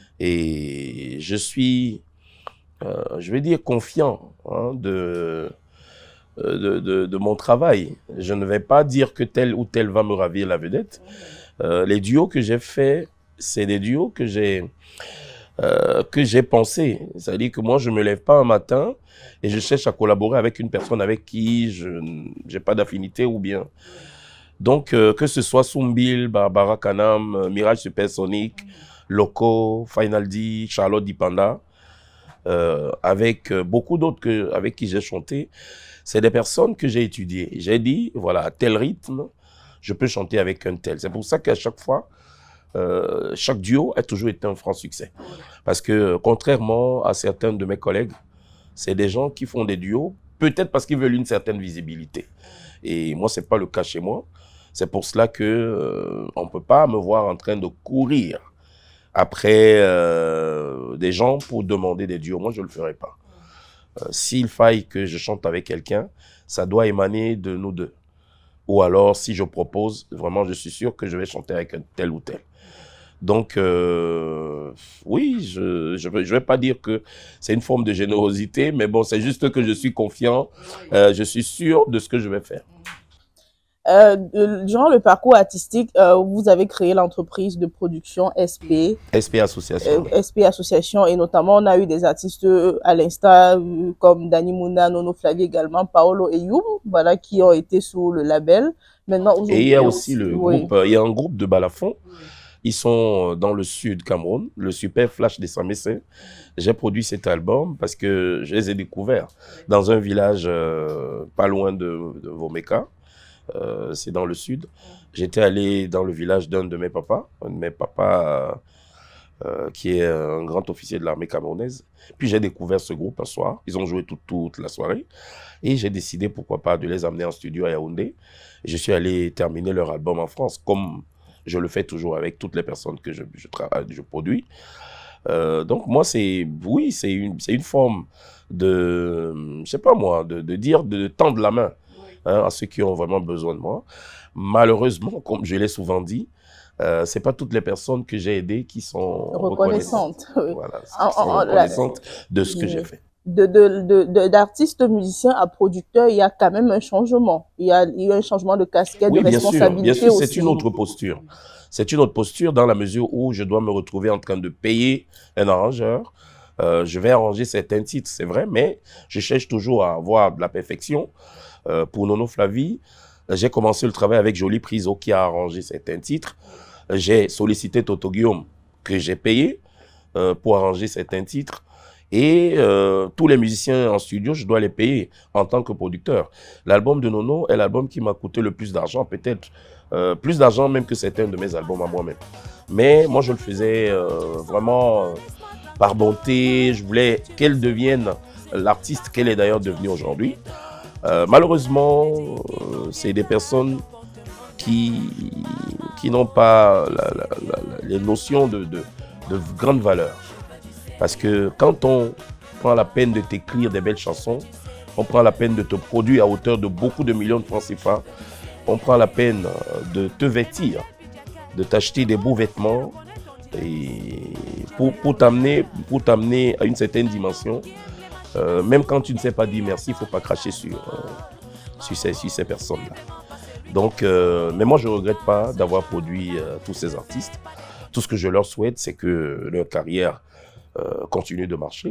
et je suis, je vais dire, confiant hein, de mon travail. Je ne vais pas dire que tel ou tel va me ravir la vedette. Les duos que j'ai faits, c'est des duos que j'ai pensés. C'est-à-dire que moi, je ne me lève pas un matin et je cherche à collaborer avec une personne avec qui je n'ai pas d'affinité ou bien... Donc, que ce soit Soumbil, Barbara Kanam, Mirage Supersonic, Loco, Final D, Charlotte Dipanda, avec beaucoup d'autres avec qui j'ai chanté, c'est des personnes que j'ai étudiées. J'ai dit, voilà, à tel rythme, je peux chanter avec un tel. C'est pour ça qu'à chaque fois, chaque duo a toujours été un franc succès. Parce que, contrairement à certains de mes collègues, c'est des gens qui font des duos, peut-être parce qu'ils veulent une certaine visibilité. Et moi, ce n'est pas le cas chez moi. C'est pour cela qu'on ne peut pas me voir en train de courir après des gens pour demander des duos. Moi, je ne le ferai pas. S'il faille que je chante avec quelqu'un, ça doit émaner de nous deux. Ou alors, si je propose, vraiment, je suis sûr que je vais chanter avec un tel ou tel. Donc, oui, je vais pas dire que c'est une forme de générosité, mais bon, c'est juste que je suis confiant, je suis sûr de ce que je vais faire. Durant le parcours artistique, vous avez créé l'entreprise de production SP. SP Association. SP Association, et notamment, on a eu des artistes à l'instar comme Dani Mouna, Nono Flavie également, Paolo et Youm, voilà, qui ont été sous le label. Maintenant, et il y a aussi le groupe, il y a un groupe de balafons. Ils sont dans le sud Cameroun, le Super Flash des Samessé. J'ai produit cet album parce que je les ai découverts dans un village pas loin de Vomeka. C'est dans le sud. J'étais allé dans le village d'un de mes papas, qui est un grand officier de l'armée camerounaise. Puis j'ai découvert ce groupe un soir. Ils ont joué toute la soirée. Et j'ai décidé, pourquoi pas, de les amener en studio à Yaoundé. Et je suis allé terminer leur album en France, comme je le fais toujours avec toutes les personnes que je produis. Donc moi, oui, c'est une forme de, je sais pas moi, de tendre la main hein, à ceux qui ont vraiment besoin de moi. Malheureusement, comme je l'ai souvent dit, c'est pas toutes les personnes que j'ai aidées qui sont reconnaissantes. Oui. Voilà, qui sont reconnaissantes de ce que j'ai fait. D'artiste musicien à producteur, il y a quand même un changement. Il y a un changement de casquette, oui, de responsabilité aussi. Bien sûr, c'est une autre posture. C'est une autre posture dans la mesure où je dois me retrouver en train de payer un arrangeur. Je vais arranger certains titres, c'est vrai, mais je cherche toujours à avoir de la perfection. Pour Nono Flavie, j'ai arrangé 2 titres. 2 titres, 2 artistes musiciens à producteur, il y a quand même un changement. Il y a un changement de casquette, de responsabilité aussi. C'est une autre posture. C'est une autre posture dans la mesure où je dois me retrouver en train de payer un arrangeur. Je vais arranger certains titres, c'est vrai, mais je cherche toujours à avoir de la perfection. Pour Nono Flavie, J'ai commencé le travail avec Jolie Priso qui a arrangé certains titres. J'ai sollicité Toto Guillaume que j'ai payé pour arranger certains titres. Et tous les musiciens en studio, je dois les payer en tant que producteur. L'album de Nono est l'album qui m'a coûté le plus d'argent, peut-être plus d'argent même que certains de mes albums à moi-même. Mais moi, je le faisais vraiment par bonté. Je voulais qu'elle devienne l'artiste qu'elle est d'ailleurs devenue aujourd'hui. Malheureusement, c'est des personnes qui n'ont pas les notions de grande valeur. Parce que quand on prend la peine de t'écrire des belles chansons, on prend la peine de te produire à hauteur de beaucoup de millions de francs CFA, on prend la peine de te vêtir, de t'acheter des beaux vêtements et pour t'amener à une certaine dimension. Même quand tu ne sais pas dire merci, il ne faut pas cracher sur ces personnes-là. Donc, mais moi, je ne regrette pas d'avoir produit tous ces artistes. Tout ce que je leur souhaite, c'est que leur carrière continue de marcher.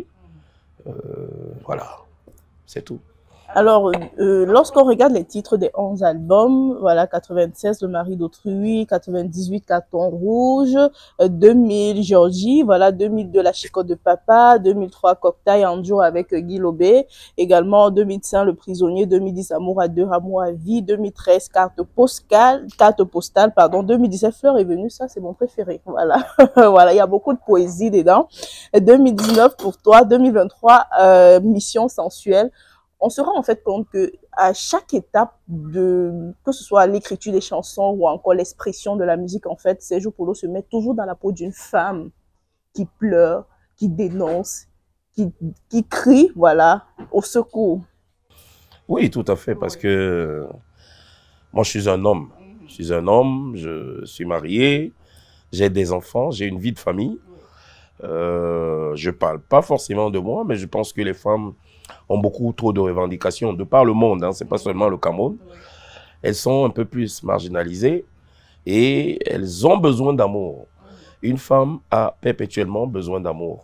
Voilà, c'est tout. Alors, lorsqu'on regarde les titres des 11 albums, voilà, 96, Le mari d'autrui, 98, Carton rouge, 2000, Georgie, voilà, 2002, La chicotte de papa, 2003, Cocktail en duo avec Guy Lobé, également 2005, Le prisonnier, 2010, Amour à deux, Amour à vie, 2013, Carte postale, pardon, 2017, Fleur est venue, ça c'est mon préféré, voilà, voilà, il y a beaucoup de poésie dedans, 2019 pour toi, 2023, Mission sensuelle. On se rend en fait compte que à chaque étape que ce soit l'écriture des chansons ou encore l'expression de la musique, en fait, Sergio Polo se met toujours dans la peau d'une femme qui pleure, qui dénonce, qui crie, voilà, au secours. Oui, tout à fait, parce que moi, je suis un homme. Je suis un homme, je suis marié, j'ai des enfants, j'ai une vie de famille. Je ne parle pas forcément de moi, mais je pense que les femmes ont beaucoup trop de revendications de par le monde, hein, ce n'est pas seulement le Cameroun. Elles sont un peu plus marginalisées et elles ont besoin d'amour. Une femme a perpétuellement besoin d'amour.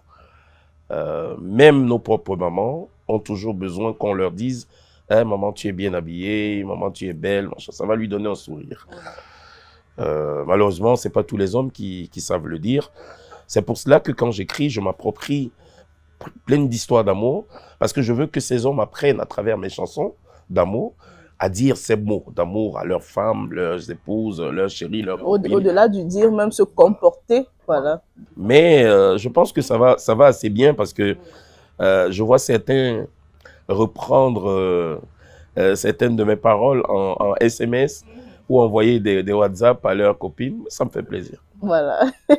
Même nos propres mamans ont toujours besoin qu'on leur dise hey, « Maman, tu es bien habillée, maman, tu es belle », ça va lui donner un sourire. Malheureusement, ce n'est pas tous les hommes qui savent le dire. C'est pour cela que quand j'écris, je m'approprie plein d'histoires d'amour, parce que je veux que ces hommes apprennent à travers mes chansons d'amour à dire ces mots d'amour à leurs femmes, leurs épouses, leurs chéris, leurs copines. Au-delà du dire, même se comporter, voilà. Mais je pense que ça va assez bien parce que je vois certains reprendre certaines de mes paroles en SMS ou envoyer des WhatsApp à leurs copines. Ça me fait plaisir. Voilà.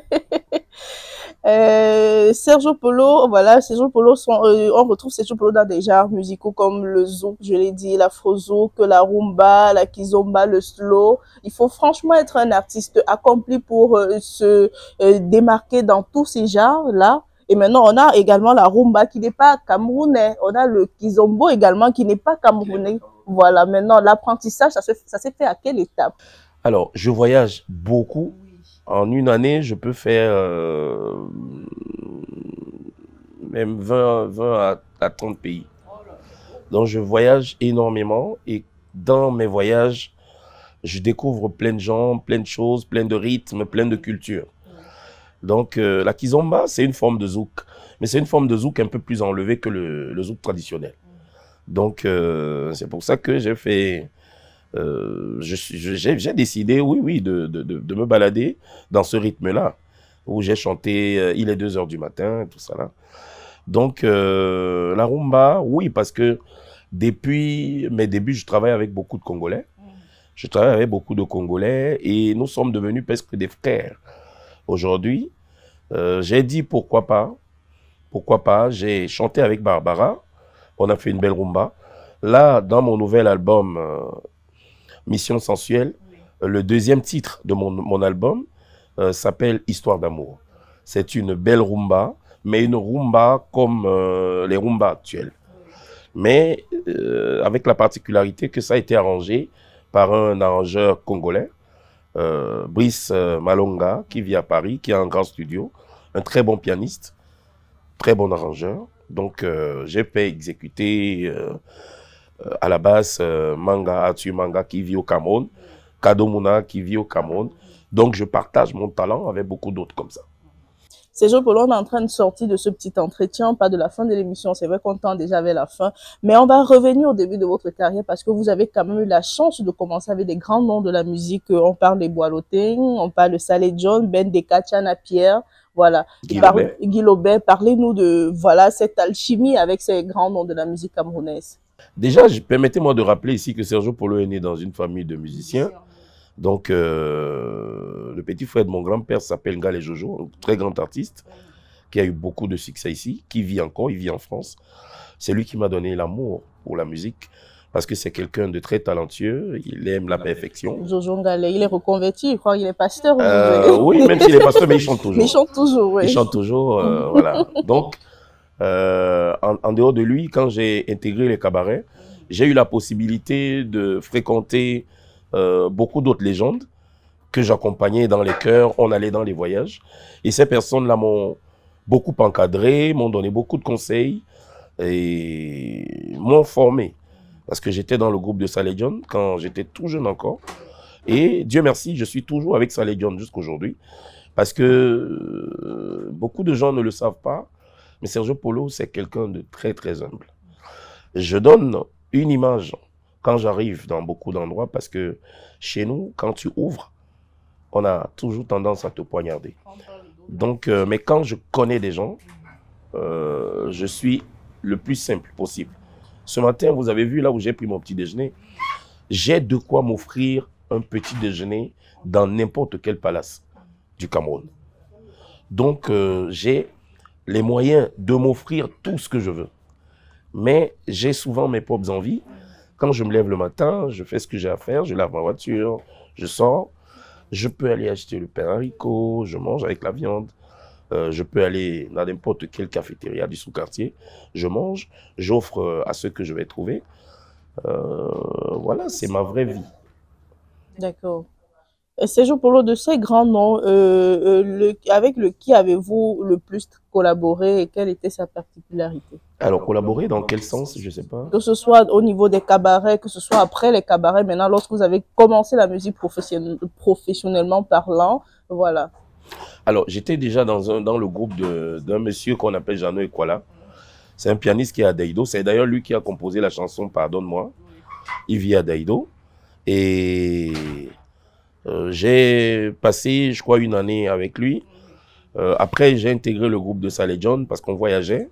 Sergio Polo, voilà, Sergio Polo, on retrouve Sergio Polo dans des genres musicaux comme le zouk, je l'ai dit, l'afro-zouk, la rumba, la kizomba, le slow. Il faut franchement être un artiste accompli pour se démarquer dans tous ces genres-là. Et maintenant, on a également la rumba qui n'est pas camerounais. On a le kizombo également qui n'est pas camerounais. Voilà, maintenant, l'apprentissage, ça s'est fait à quelle étape? Alors, je voyage beaucoup. En une année, je peux faire même 20 à 30 pays. Donc, je voyage énormément et dans mes voyages, je découvre plein de gens, plein de choses, plein de rythmes, plein de cultures. Donc, la kizomba, c'est une forme de zouk. Mais c'est une forme de zouk un peu plus enlevée que le zouk traditionnel. Donc, c'est pour ça que j'ai fait... j'ai décidé, oui, de me balader dans ce rythme-là, où j'ai chanté « Il est 2 h du matin », tout ça là. Donc, la rumba, oui, parce que depuis mes débuts, je travaille avec beaucoup de Congolais. Je travaille avec beaucoup de Congolais et nous sommes devenus presque des frères. Aujourd'hui, j'ai dit pourquoi pas, j'ai chanté avec Barbara, on a fait une belle rumba. Là, dans mon nouvel album, Mission sensuelle, le deuxième titre de mon album s'appelle Histoire d'amour. C'est une belle rumba, mais une rumba comme les rumbas actuelles. Mais avec la particularité que ça a été arrangé par un arrangeur congolais, Brice Malonga, qui vit à Paris, qui a un grand studio, un très bon pianiste, très bon arrangeur. Donc j'ai fait exécuter à la basse, Manga, Atu Manga qui vit au Cameroun, Kadomuna qui vit au Cameroun. Donc je partage mon talent avec beaucoup d'autres comme ça. Sergio Polo, on est en train de sortir de ce petit entretien, pas de la fin de l'émission, c'est vrai qu'on tend déjà vers la fin, mais on va revenir au début de votre carrière parce que vous avez quand même eu la chance de commencer avec des grands noms de la musique. On parle des Boaloteng, on parle de Saleh John, Ben Deka, Chana Pierre, voilà. Guy Lobet, parlez-nous de voilà, cette alchimie avec ces grands noms de la musique camerounaise. Déjà, permettez-moi de rappeler ici que Sergio Polo est né dans une famille de musiciens. Donc, le petit frère de mon grand-père s'appelle Ngalé Jojo, un très grand artiste, qui a eu beaucoup de succès ici, qui vit encore, il vit en France. C'est lui qui m'a donné l'amour pour la musique, parce que c'est quelqu'un de très talentueux, il aime la perfection. Jojo Ngalé, il est reconverti, je crois qu'il est pasteur. Oui, même s'il est pasteur, mais il chante toujours. Mais il chante toujours, oui. Il chante toujours, voilà. Donc, en dehors de lui, quand j'ai intégré les cabarets, j'ai eu la possibilité de fréquenter beaucoup d'autres légendes que j'accompagnais dans les chœurs, on allait dans les voyages. Et ces personnes-là m'ont beaucoup encadré, m'ont donné beaucoup de conseils et m'ont formé. Parce que j'étais dans le groupe de Saleh John quand j'étais tout jeune encore. Et Dieu merci, je suis toujours avec Saleh John jusqu'aujourd'hui. Parce que beaucoup de gens ne le savent pas, mais Sergio Polo, c'est quelqu'un de très très humble. Je donne une image quand j'arrive dans beaucoup d'endroits, parce que chez nous, quand tu ouvres, on a toujours tendance à te poignarder. Donc, mais quand je connais des gens, je suis le plus simple possible. Ce matin, vous avez vu là où j'ai pris mon petit déjeuner, j'ai de quoi m'offrir un petit déjeuner dans n'importe quel palace du Cameroun. Donc, j'ai les moyens de m'offrir tout ce que je veux. Mais j'ai souvent mes propres envies. Quand je me lève le matin, je fais ce que j'ai à faire, je lave ma voiture, je sors, je peux aller acheter le pain haricot, je mange avec la viande, je peux aller dans n'importe quelle cafétéria du sous-quartier, je mange, j'offre à ceux que je vais trouver. Voilà, c'est ma vraie vie. D'accord. Sergio Polo, de ces grands noms, avec qui avez-vous le plus collaboré et quelle était sa particularité? Alors, collaborer dans quel sens? Je ne sais pas. Que ce soit au niveau des cabarets, que ce soit après les cabarets, maintenant, lorsque vous avez commencé la musique professionnellement parlant, voilà. Alors, j'étais déjà dans le groupe d'un monsieur qu'on appelle Jeannot Ekwala. C'est un pianiste qui est à Daïdo. C'est d'ailleurs lui qui a composé la chanson Pardonne-moi. Il vit à Daïdo. Et j'ai passé, je crois, une année avec lui. Après, j'ai intégré le groupe de Saleh John parce qu'on voyageait.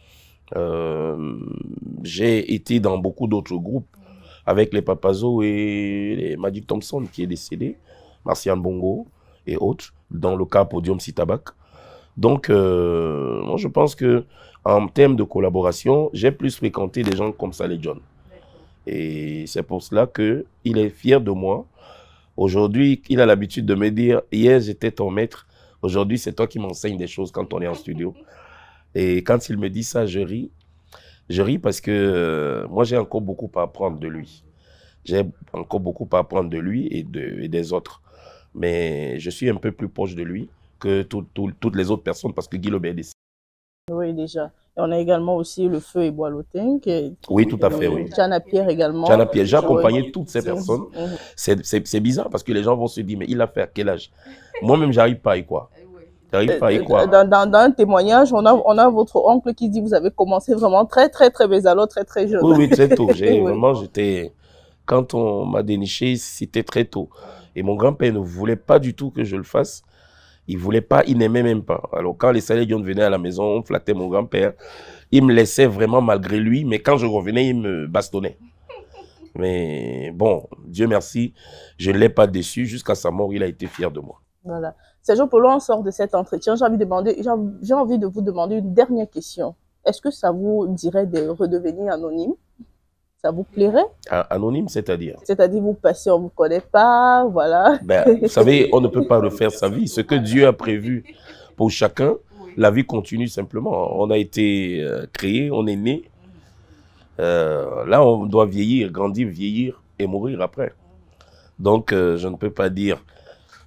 J'ai été dans beaucoup d'autres groupes avec les Papazo et les Magic Thompson qui est décédé, Marcian Bongo et autres, dans le cas Podium Sitabac. Donc, moi, je pense que en termes de collaboration, j'ai plus fréquenté des gens comme Saleh John. Et c'est pour cela qu'il est fier de moi. Aujourd'hui, il a l'habitude de me dire, hier j'étais ton maître, aujourd'hui c'est toi qui m'enseignes des choses quand on est en studio. Et quand il me dit ça, je ris. Je ris parce que moi j'ai encore beaucoup à apprendre de lui. J'ai encore beaucoup à apprendre de lui et des autres. Mais je suis un peu plus proche de lui que toutes les autres personnes parce que Guy Lobet est décédé. Oui, déjà. Et on a également aussi le Feu et Boaloteng. Oui, tout à fait, oui. Chana Pierre également. Chana Pierre, j'ai accompagné toutes ces personnes. C'est bizarre parce que les gens vont se dire, mais il a fait à quel âge? Moi-même, j'arrive pas à y croire. Dans un témoignage, on a votre oncle qui dit que vous avez commencé vraiment très jeune. Oui, oui, très tôt. Vraiment, quand on m'a déniché, c'était très tôt. Et mon grand-père ne voulait pas du tout que je le fasse. Il voulait pas, il n'aimait même pas. Alors quand les Saleh John venaient à la maison, on flattait mon grand-père. Il me laissait vraiment malgré lui, mais quand je revenais, il me bastonnait. Mais bon, Dieu merci, je ne l'ai pas déçu. Jusqu'à sa mort, il a été fier de moi. Voilà. Sergio Polo, on sort de cet entretien. J'ai envie de vous demander une dernière question. Est-ce que ça vous dirait de redevenir anonyme? Ça vous plairait? Anonyme, c'est-à-dire? C'est-à-dire, vous passez, on ne vous connaît pas, voilà. Ben, vous savez, on ne peut pas refaire sa vie. Ce que Dieu a prévu pour chacun, la vie continue simplement. On a été créé, on est né. Là, on doit vieillir, grandir, vieillir et mourir après. Donc, je ne peux pas dire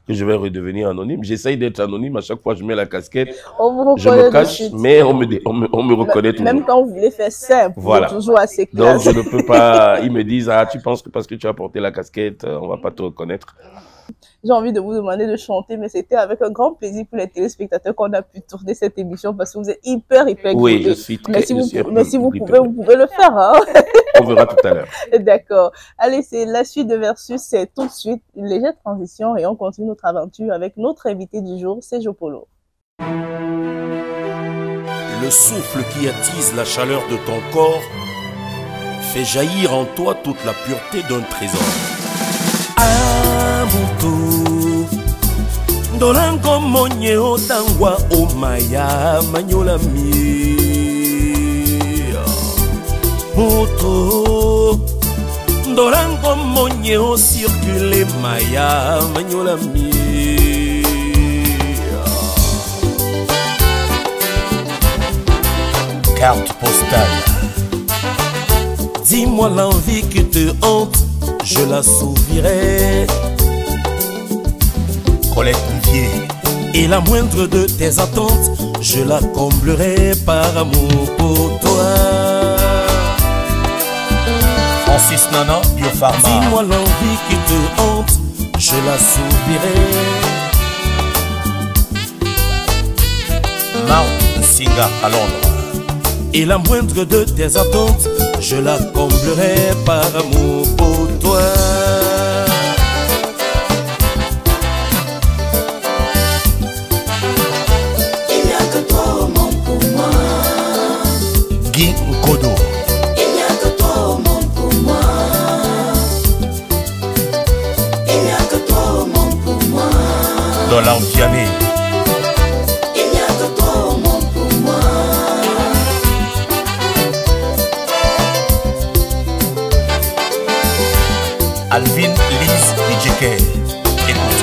que je vais redevenir anonyme. J'essaye d'être anonyme. À chaque fois, je mets la casquette. On vous Je reconnaît me de cache, suite. mais on me reconnaît toujours. Même quand vous voulez faire simple, Voilà. vous êtes toujours assez Donc, classe. je ne peux pas... Ils me disent, ah, tu penses que parce que tu as porté la casquette, on ne va pas te reconnaître. J'ai envie de vous demander de chanter, mais c'était avec un grand plaisir pour les téléspectateurs qu'on a pu tourner cette émission parce que vous êtes hyper Oui, groupés. je suis très... Mais si vous grippé. pouvez le faire. Hein. On verra tout à l'heure. D'accord. Allez, c'est la suite de Versus, c'est tout de suite une légère transition et on continue notre aventure avec notre invité du jour, c'est Jopolo. Le souffle qui attise la chaleur de ton corps fait jaillir en toi toute la pureté d'un trésor. Amutu Dolango monye otangwa omaya manyola mi Mutu Dolango monye o circule maya manyola mi Carte postale. Dis-moi l'envie qui te hante, je l'assouvirai. Colette Bouvier. Et la moindre de tes attentes, je la comblerai par amour pour toi. Francis Nana, Biopharma. Dis-moi l'envie qui te hante, je l'assouvirai. Marc Singa à Londres. Et la moindre de tes attentes, je la comblerai par amour pour toi. Il n'y a que toi au monde pour moi. Guy Nkodo. Il n'y a que toi au monde pour moi. Il n'y a que toi au monde pour moi. Dollar Vianney. Il n'y a que toi au monde pour moi. Alvin Lise Dijeke. Écoute.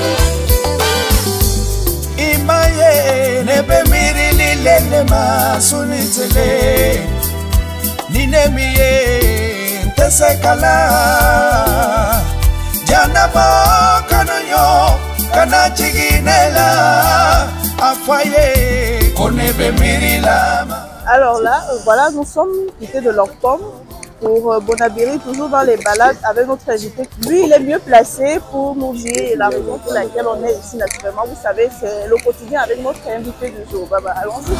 Imaye nebe miri lilele masunitele Ninemiye ntesekala Janamo kanonyo kanachiginela Afaye konebe miri lama. Alors là, voilà, nous sommes quittés de Longpom pour Bonabiri, toujours dans les balades avec notre invité. Lui, il est mieux placé pour nous dire la raison pour laquelle on est ici naturellement. Vous savez, c'est le quotidien avec notre invité du jour. Bah, allons-y.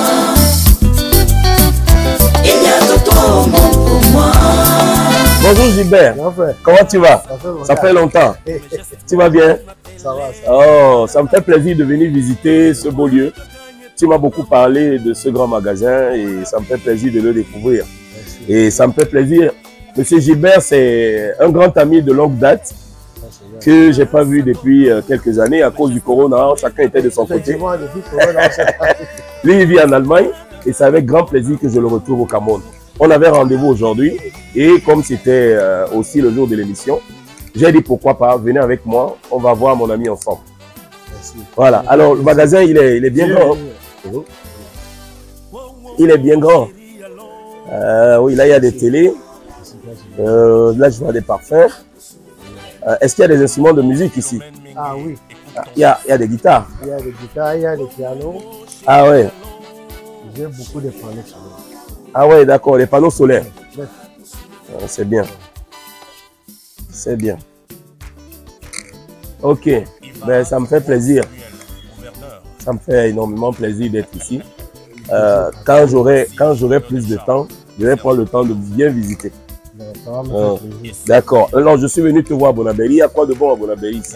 Il n'y a que toi au monde pour moi. Bonjour Gilbert. Comment tu vas? Ça fait longtemps. Tu vas bien? Ça va, ça va. Oh, ça me fait plaisir de venir visiter ce beau lieu. Tu m'as beaucoup parlé de ce grand magasin et ça me fait plaisir de le découvrir. Et ça me fait plaisir. Monsieur Gilbert, c'est un grand ami de longue date que je n'ai pas vu depuis quelques années à cause du corona. Chacun était de son côté. Lui, il vit en Allemagne et c'est avec grand plaisir que je le retrouve au Cameroun. On avait rendez-vous aujourd'hui et comme c'était aussi le jour de l'émission, j'ai dit pourquoi pas, venez avec moi, on va voir mon ami ensemble. Merci. Voilà, alors le magasin, il est bien grand. Il est bien grand. Oui, là, il y a des télés. Là, je vois des parfums. Est-ce qu'il y a des instruments de musique ici? Ah oui. Il y a des guitares. Il y a des guitares, il y a des pianos. Ah ouais. J'ai beaucoup de panneaux solaires. Ah ouais, d'accord, les panneaux solaires. C'est bien. C'est bien. Ok, ben, ça me fait plaisir. Ça me fait énormément plaisir d'être ici. Quand j'aurai plus de temps, je vais prendre le temps de bien visiter. D'accord. Alors, je suis venu te voir à Bonabéry. Il y a quoi de bon à Bonabéry ici?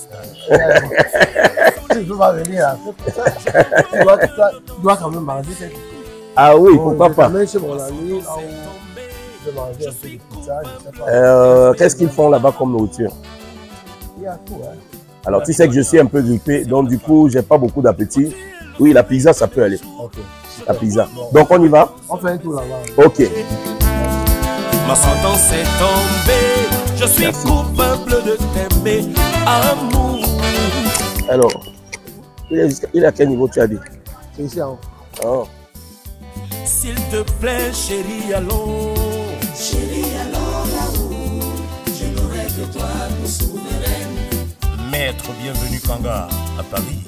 Tu dois venir. Tu dois quand même manger. Ah oui, pourquoi pas? Chez mon ami, là où je vais manger un peu de pizza, je sais pas. Qu'est-ce qu'ils font là-bas comme nourriture? Il y a tout, hein. Alors, tu sais que je suis un peu grippé, donc du coup, j'ai pas beaucoup d'appétit. Oui, la pizza, ça peut aller. Ok. La pizza. Donc, on y va? On fait un tour là-bas. Ok. Ma sentence est tombée, je suis Merci. coupable de t'aimer, amour. Alors, il est à quel niveau tu as dit? C'est ici en haut. Oh. S'il te plaît, chérie, allons. Chérie, allons là-haut. Je n'aurai que toi pour souveraine. Maître Bienvenu Kanga à Paris.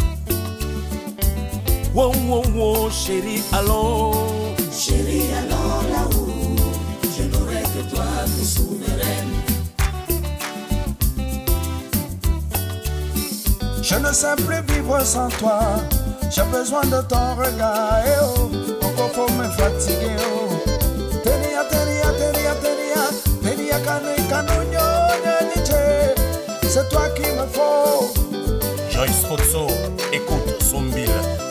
Wow, wow, wow, chérie, allons. Chérie, allons là-haut. Je n'aurai que toi pour souveraine. Je ne sais plus vivre sans toi. J'ai besoin de ton regard. Eh oh, encore faut me fatiguer. Oh. Tenia, tenia, tenia, tenia. Tenia, canu, canu, c'est toi qui me faut. Joyce Fotso, écoute Sombile.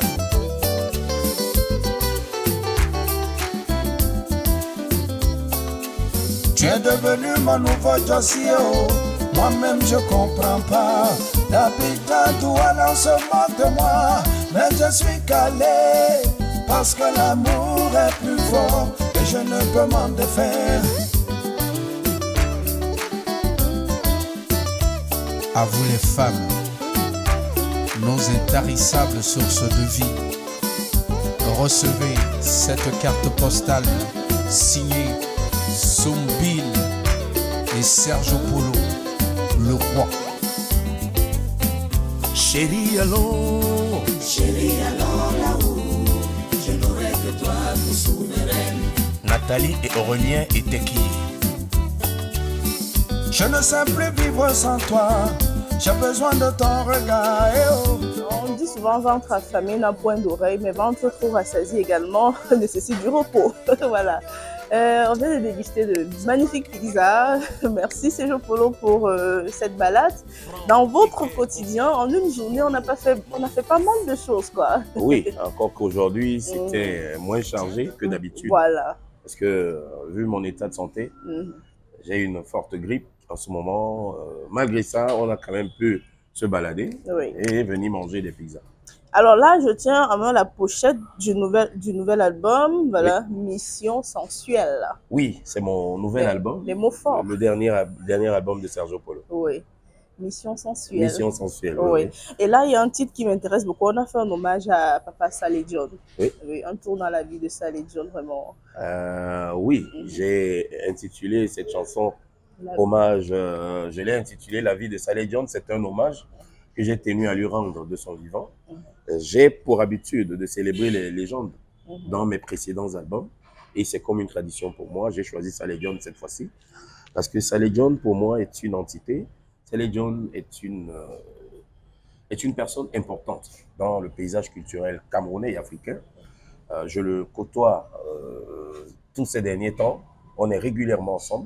Tu es devenu mon nouveau Josio. Moi-même je comprends pas. L'habitant douane se moque de moi. Mais je suis calé. Parce que l'amour est plus fort. Et je ne peux m'en défaire. À vous les femmes, nos intarissables sources de vie, recevez cette carte postale signée Sombile et Sergio Polo, le roi. Chérie, allons. Chérie, allons là-haut. Je n'aurai que toi pour souveraine. Nathalie et Aurélien étaient qui? Je ne sais plus vivre sans toi. J'ai besoin de ton regard. Eh oh. On dit souvent ventre affamé n'a point d'oreille, mais ventre trop rassasié également nécessite du repos. Voilà. On vient de déguster de magnifiques pizzas. Merci Sergio Polo pour cette balade. Dans votre quotidien, en une journée, on a fait pas mal de choses, quoi. Oui, encore qu'aujourd'hui, c'était moins chargé que d'habitude. Voilà. Parce que, vu mon état de santé, j'ai une forte grippe en ce moment. Malgré ça, on a quand même pu se balader et venir manger des pizzas. Alors là, je tiens à main la pochette du nouvel album, voilà, Mission Sensuelle. Oui, c'est mon nouvel album. Les mots forts. Le dernier album de Sergio Polo. Oui, Mission Sensuelle. Mission Sensuelle, oui. Et là, il y a un titre qui m'intéresse beaucoup. On a fait un hommage à Papa Saleh John. Oui. Oui, un tour dans la vie de Saleh John, vraiment. Oui, j'ai intitulé cette chanson hommage, je l'ai intitulé La vie de Saleh John. C'est un hommage que j'ai tenu à lui rendre de son vivant. J'ai pour habitude de célébrer les légendes dans mes précédents albums et c'est comme une tradition pour moi. J'ai choisi Saleh John cette fois-ci parce que Saleh John pour moi est une entité. Saleh John est une personne importante dans le paysage culturel camerounais et africain. Je le côtoie tous ces derniers temps. On est régulièrement ensemble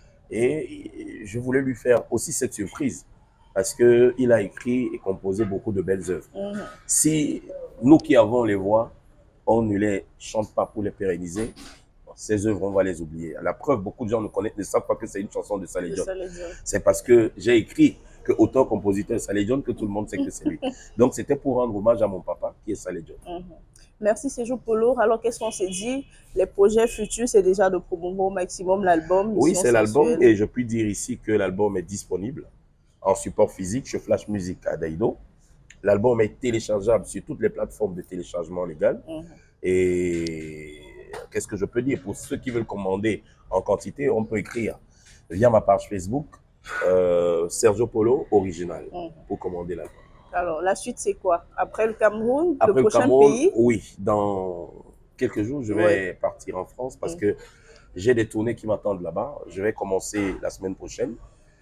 et je voulais lui faire aussi cette surprise. Parce qu'il a écrit et composé beaucoup de belles œuvres. Si nous qui avons les voix, on ne les chante pas pour les pérenniser, ces œuvres, on va les oublier. À la preuve, beaucoup de gens ne savent pas que c'est une chanson de Saleh John. C'est parce que j'ai écrit que auteur-compositeur Saleh John que tout le monde sait que c'est lui. Donc c'était pour rendre hommage à mon papa qui est Saleh John. Merci Sergio Polo. Alors qu'est-ce qu'on s'est dit? Les projets futurs, c'est déjà de promouvoir au maximum l'album. Oui, c'est l'album et je puis dire ici que l'album est disponible en support physique chez Flash Music à Daido. L'album est téléchargeable sur toutes les plateformes de téléchargement légal. Et qu'est-ce que je peux dire? Pour ceux qui veulent commander en quantité, on peut écrire via ma page Facebook Sergio Polo Original pour commander l'album. Alors, la suite, c'est quoi? Après le Cameroun, après le prochain Cameroun, pays? Oui, dans quelques jours, je vais partir en France parce que j'ai des tournées qui m'attendent là-bas. Je vais commencer la semaine prochaine.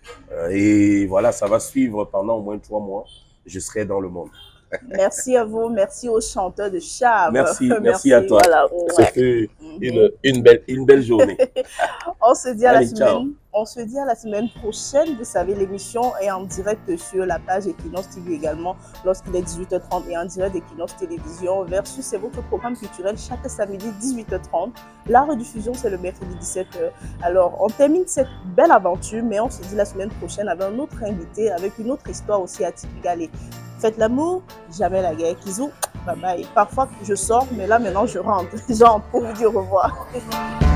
Et voilà, ça va suivre pendant au moins 3 mois. Je serai dans le monde. Merci à vous, merci aux chanteurs de charme. Merci à toi. Voilà, c'était une belle journée. On se dit à la semaine. On se dit à la semaine prochaine. Vous savez, l'émission est en direct sur la page Equinox TV également lorsqu'il est 18h30 et en direct d'Equinox Télévision. Versus, c'est votre programme culturel chaque samedi 18h30. La rediffusion, c'est le mercredi 17h. Alors, on termine cette belle aventure, mais on se dit la semaine prochaine avec un autre invité, avec une autre histoire aussi atypique. Allez, faites l'amour, jamais la guerre. Kizou, bye bye. Parfois, je sors, mais là, maintenant, je rentre. J'entre pour vous dire au revoir.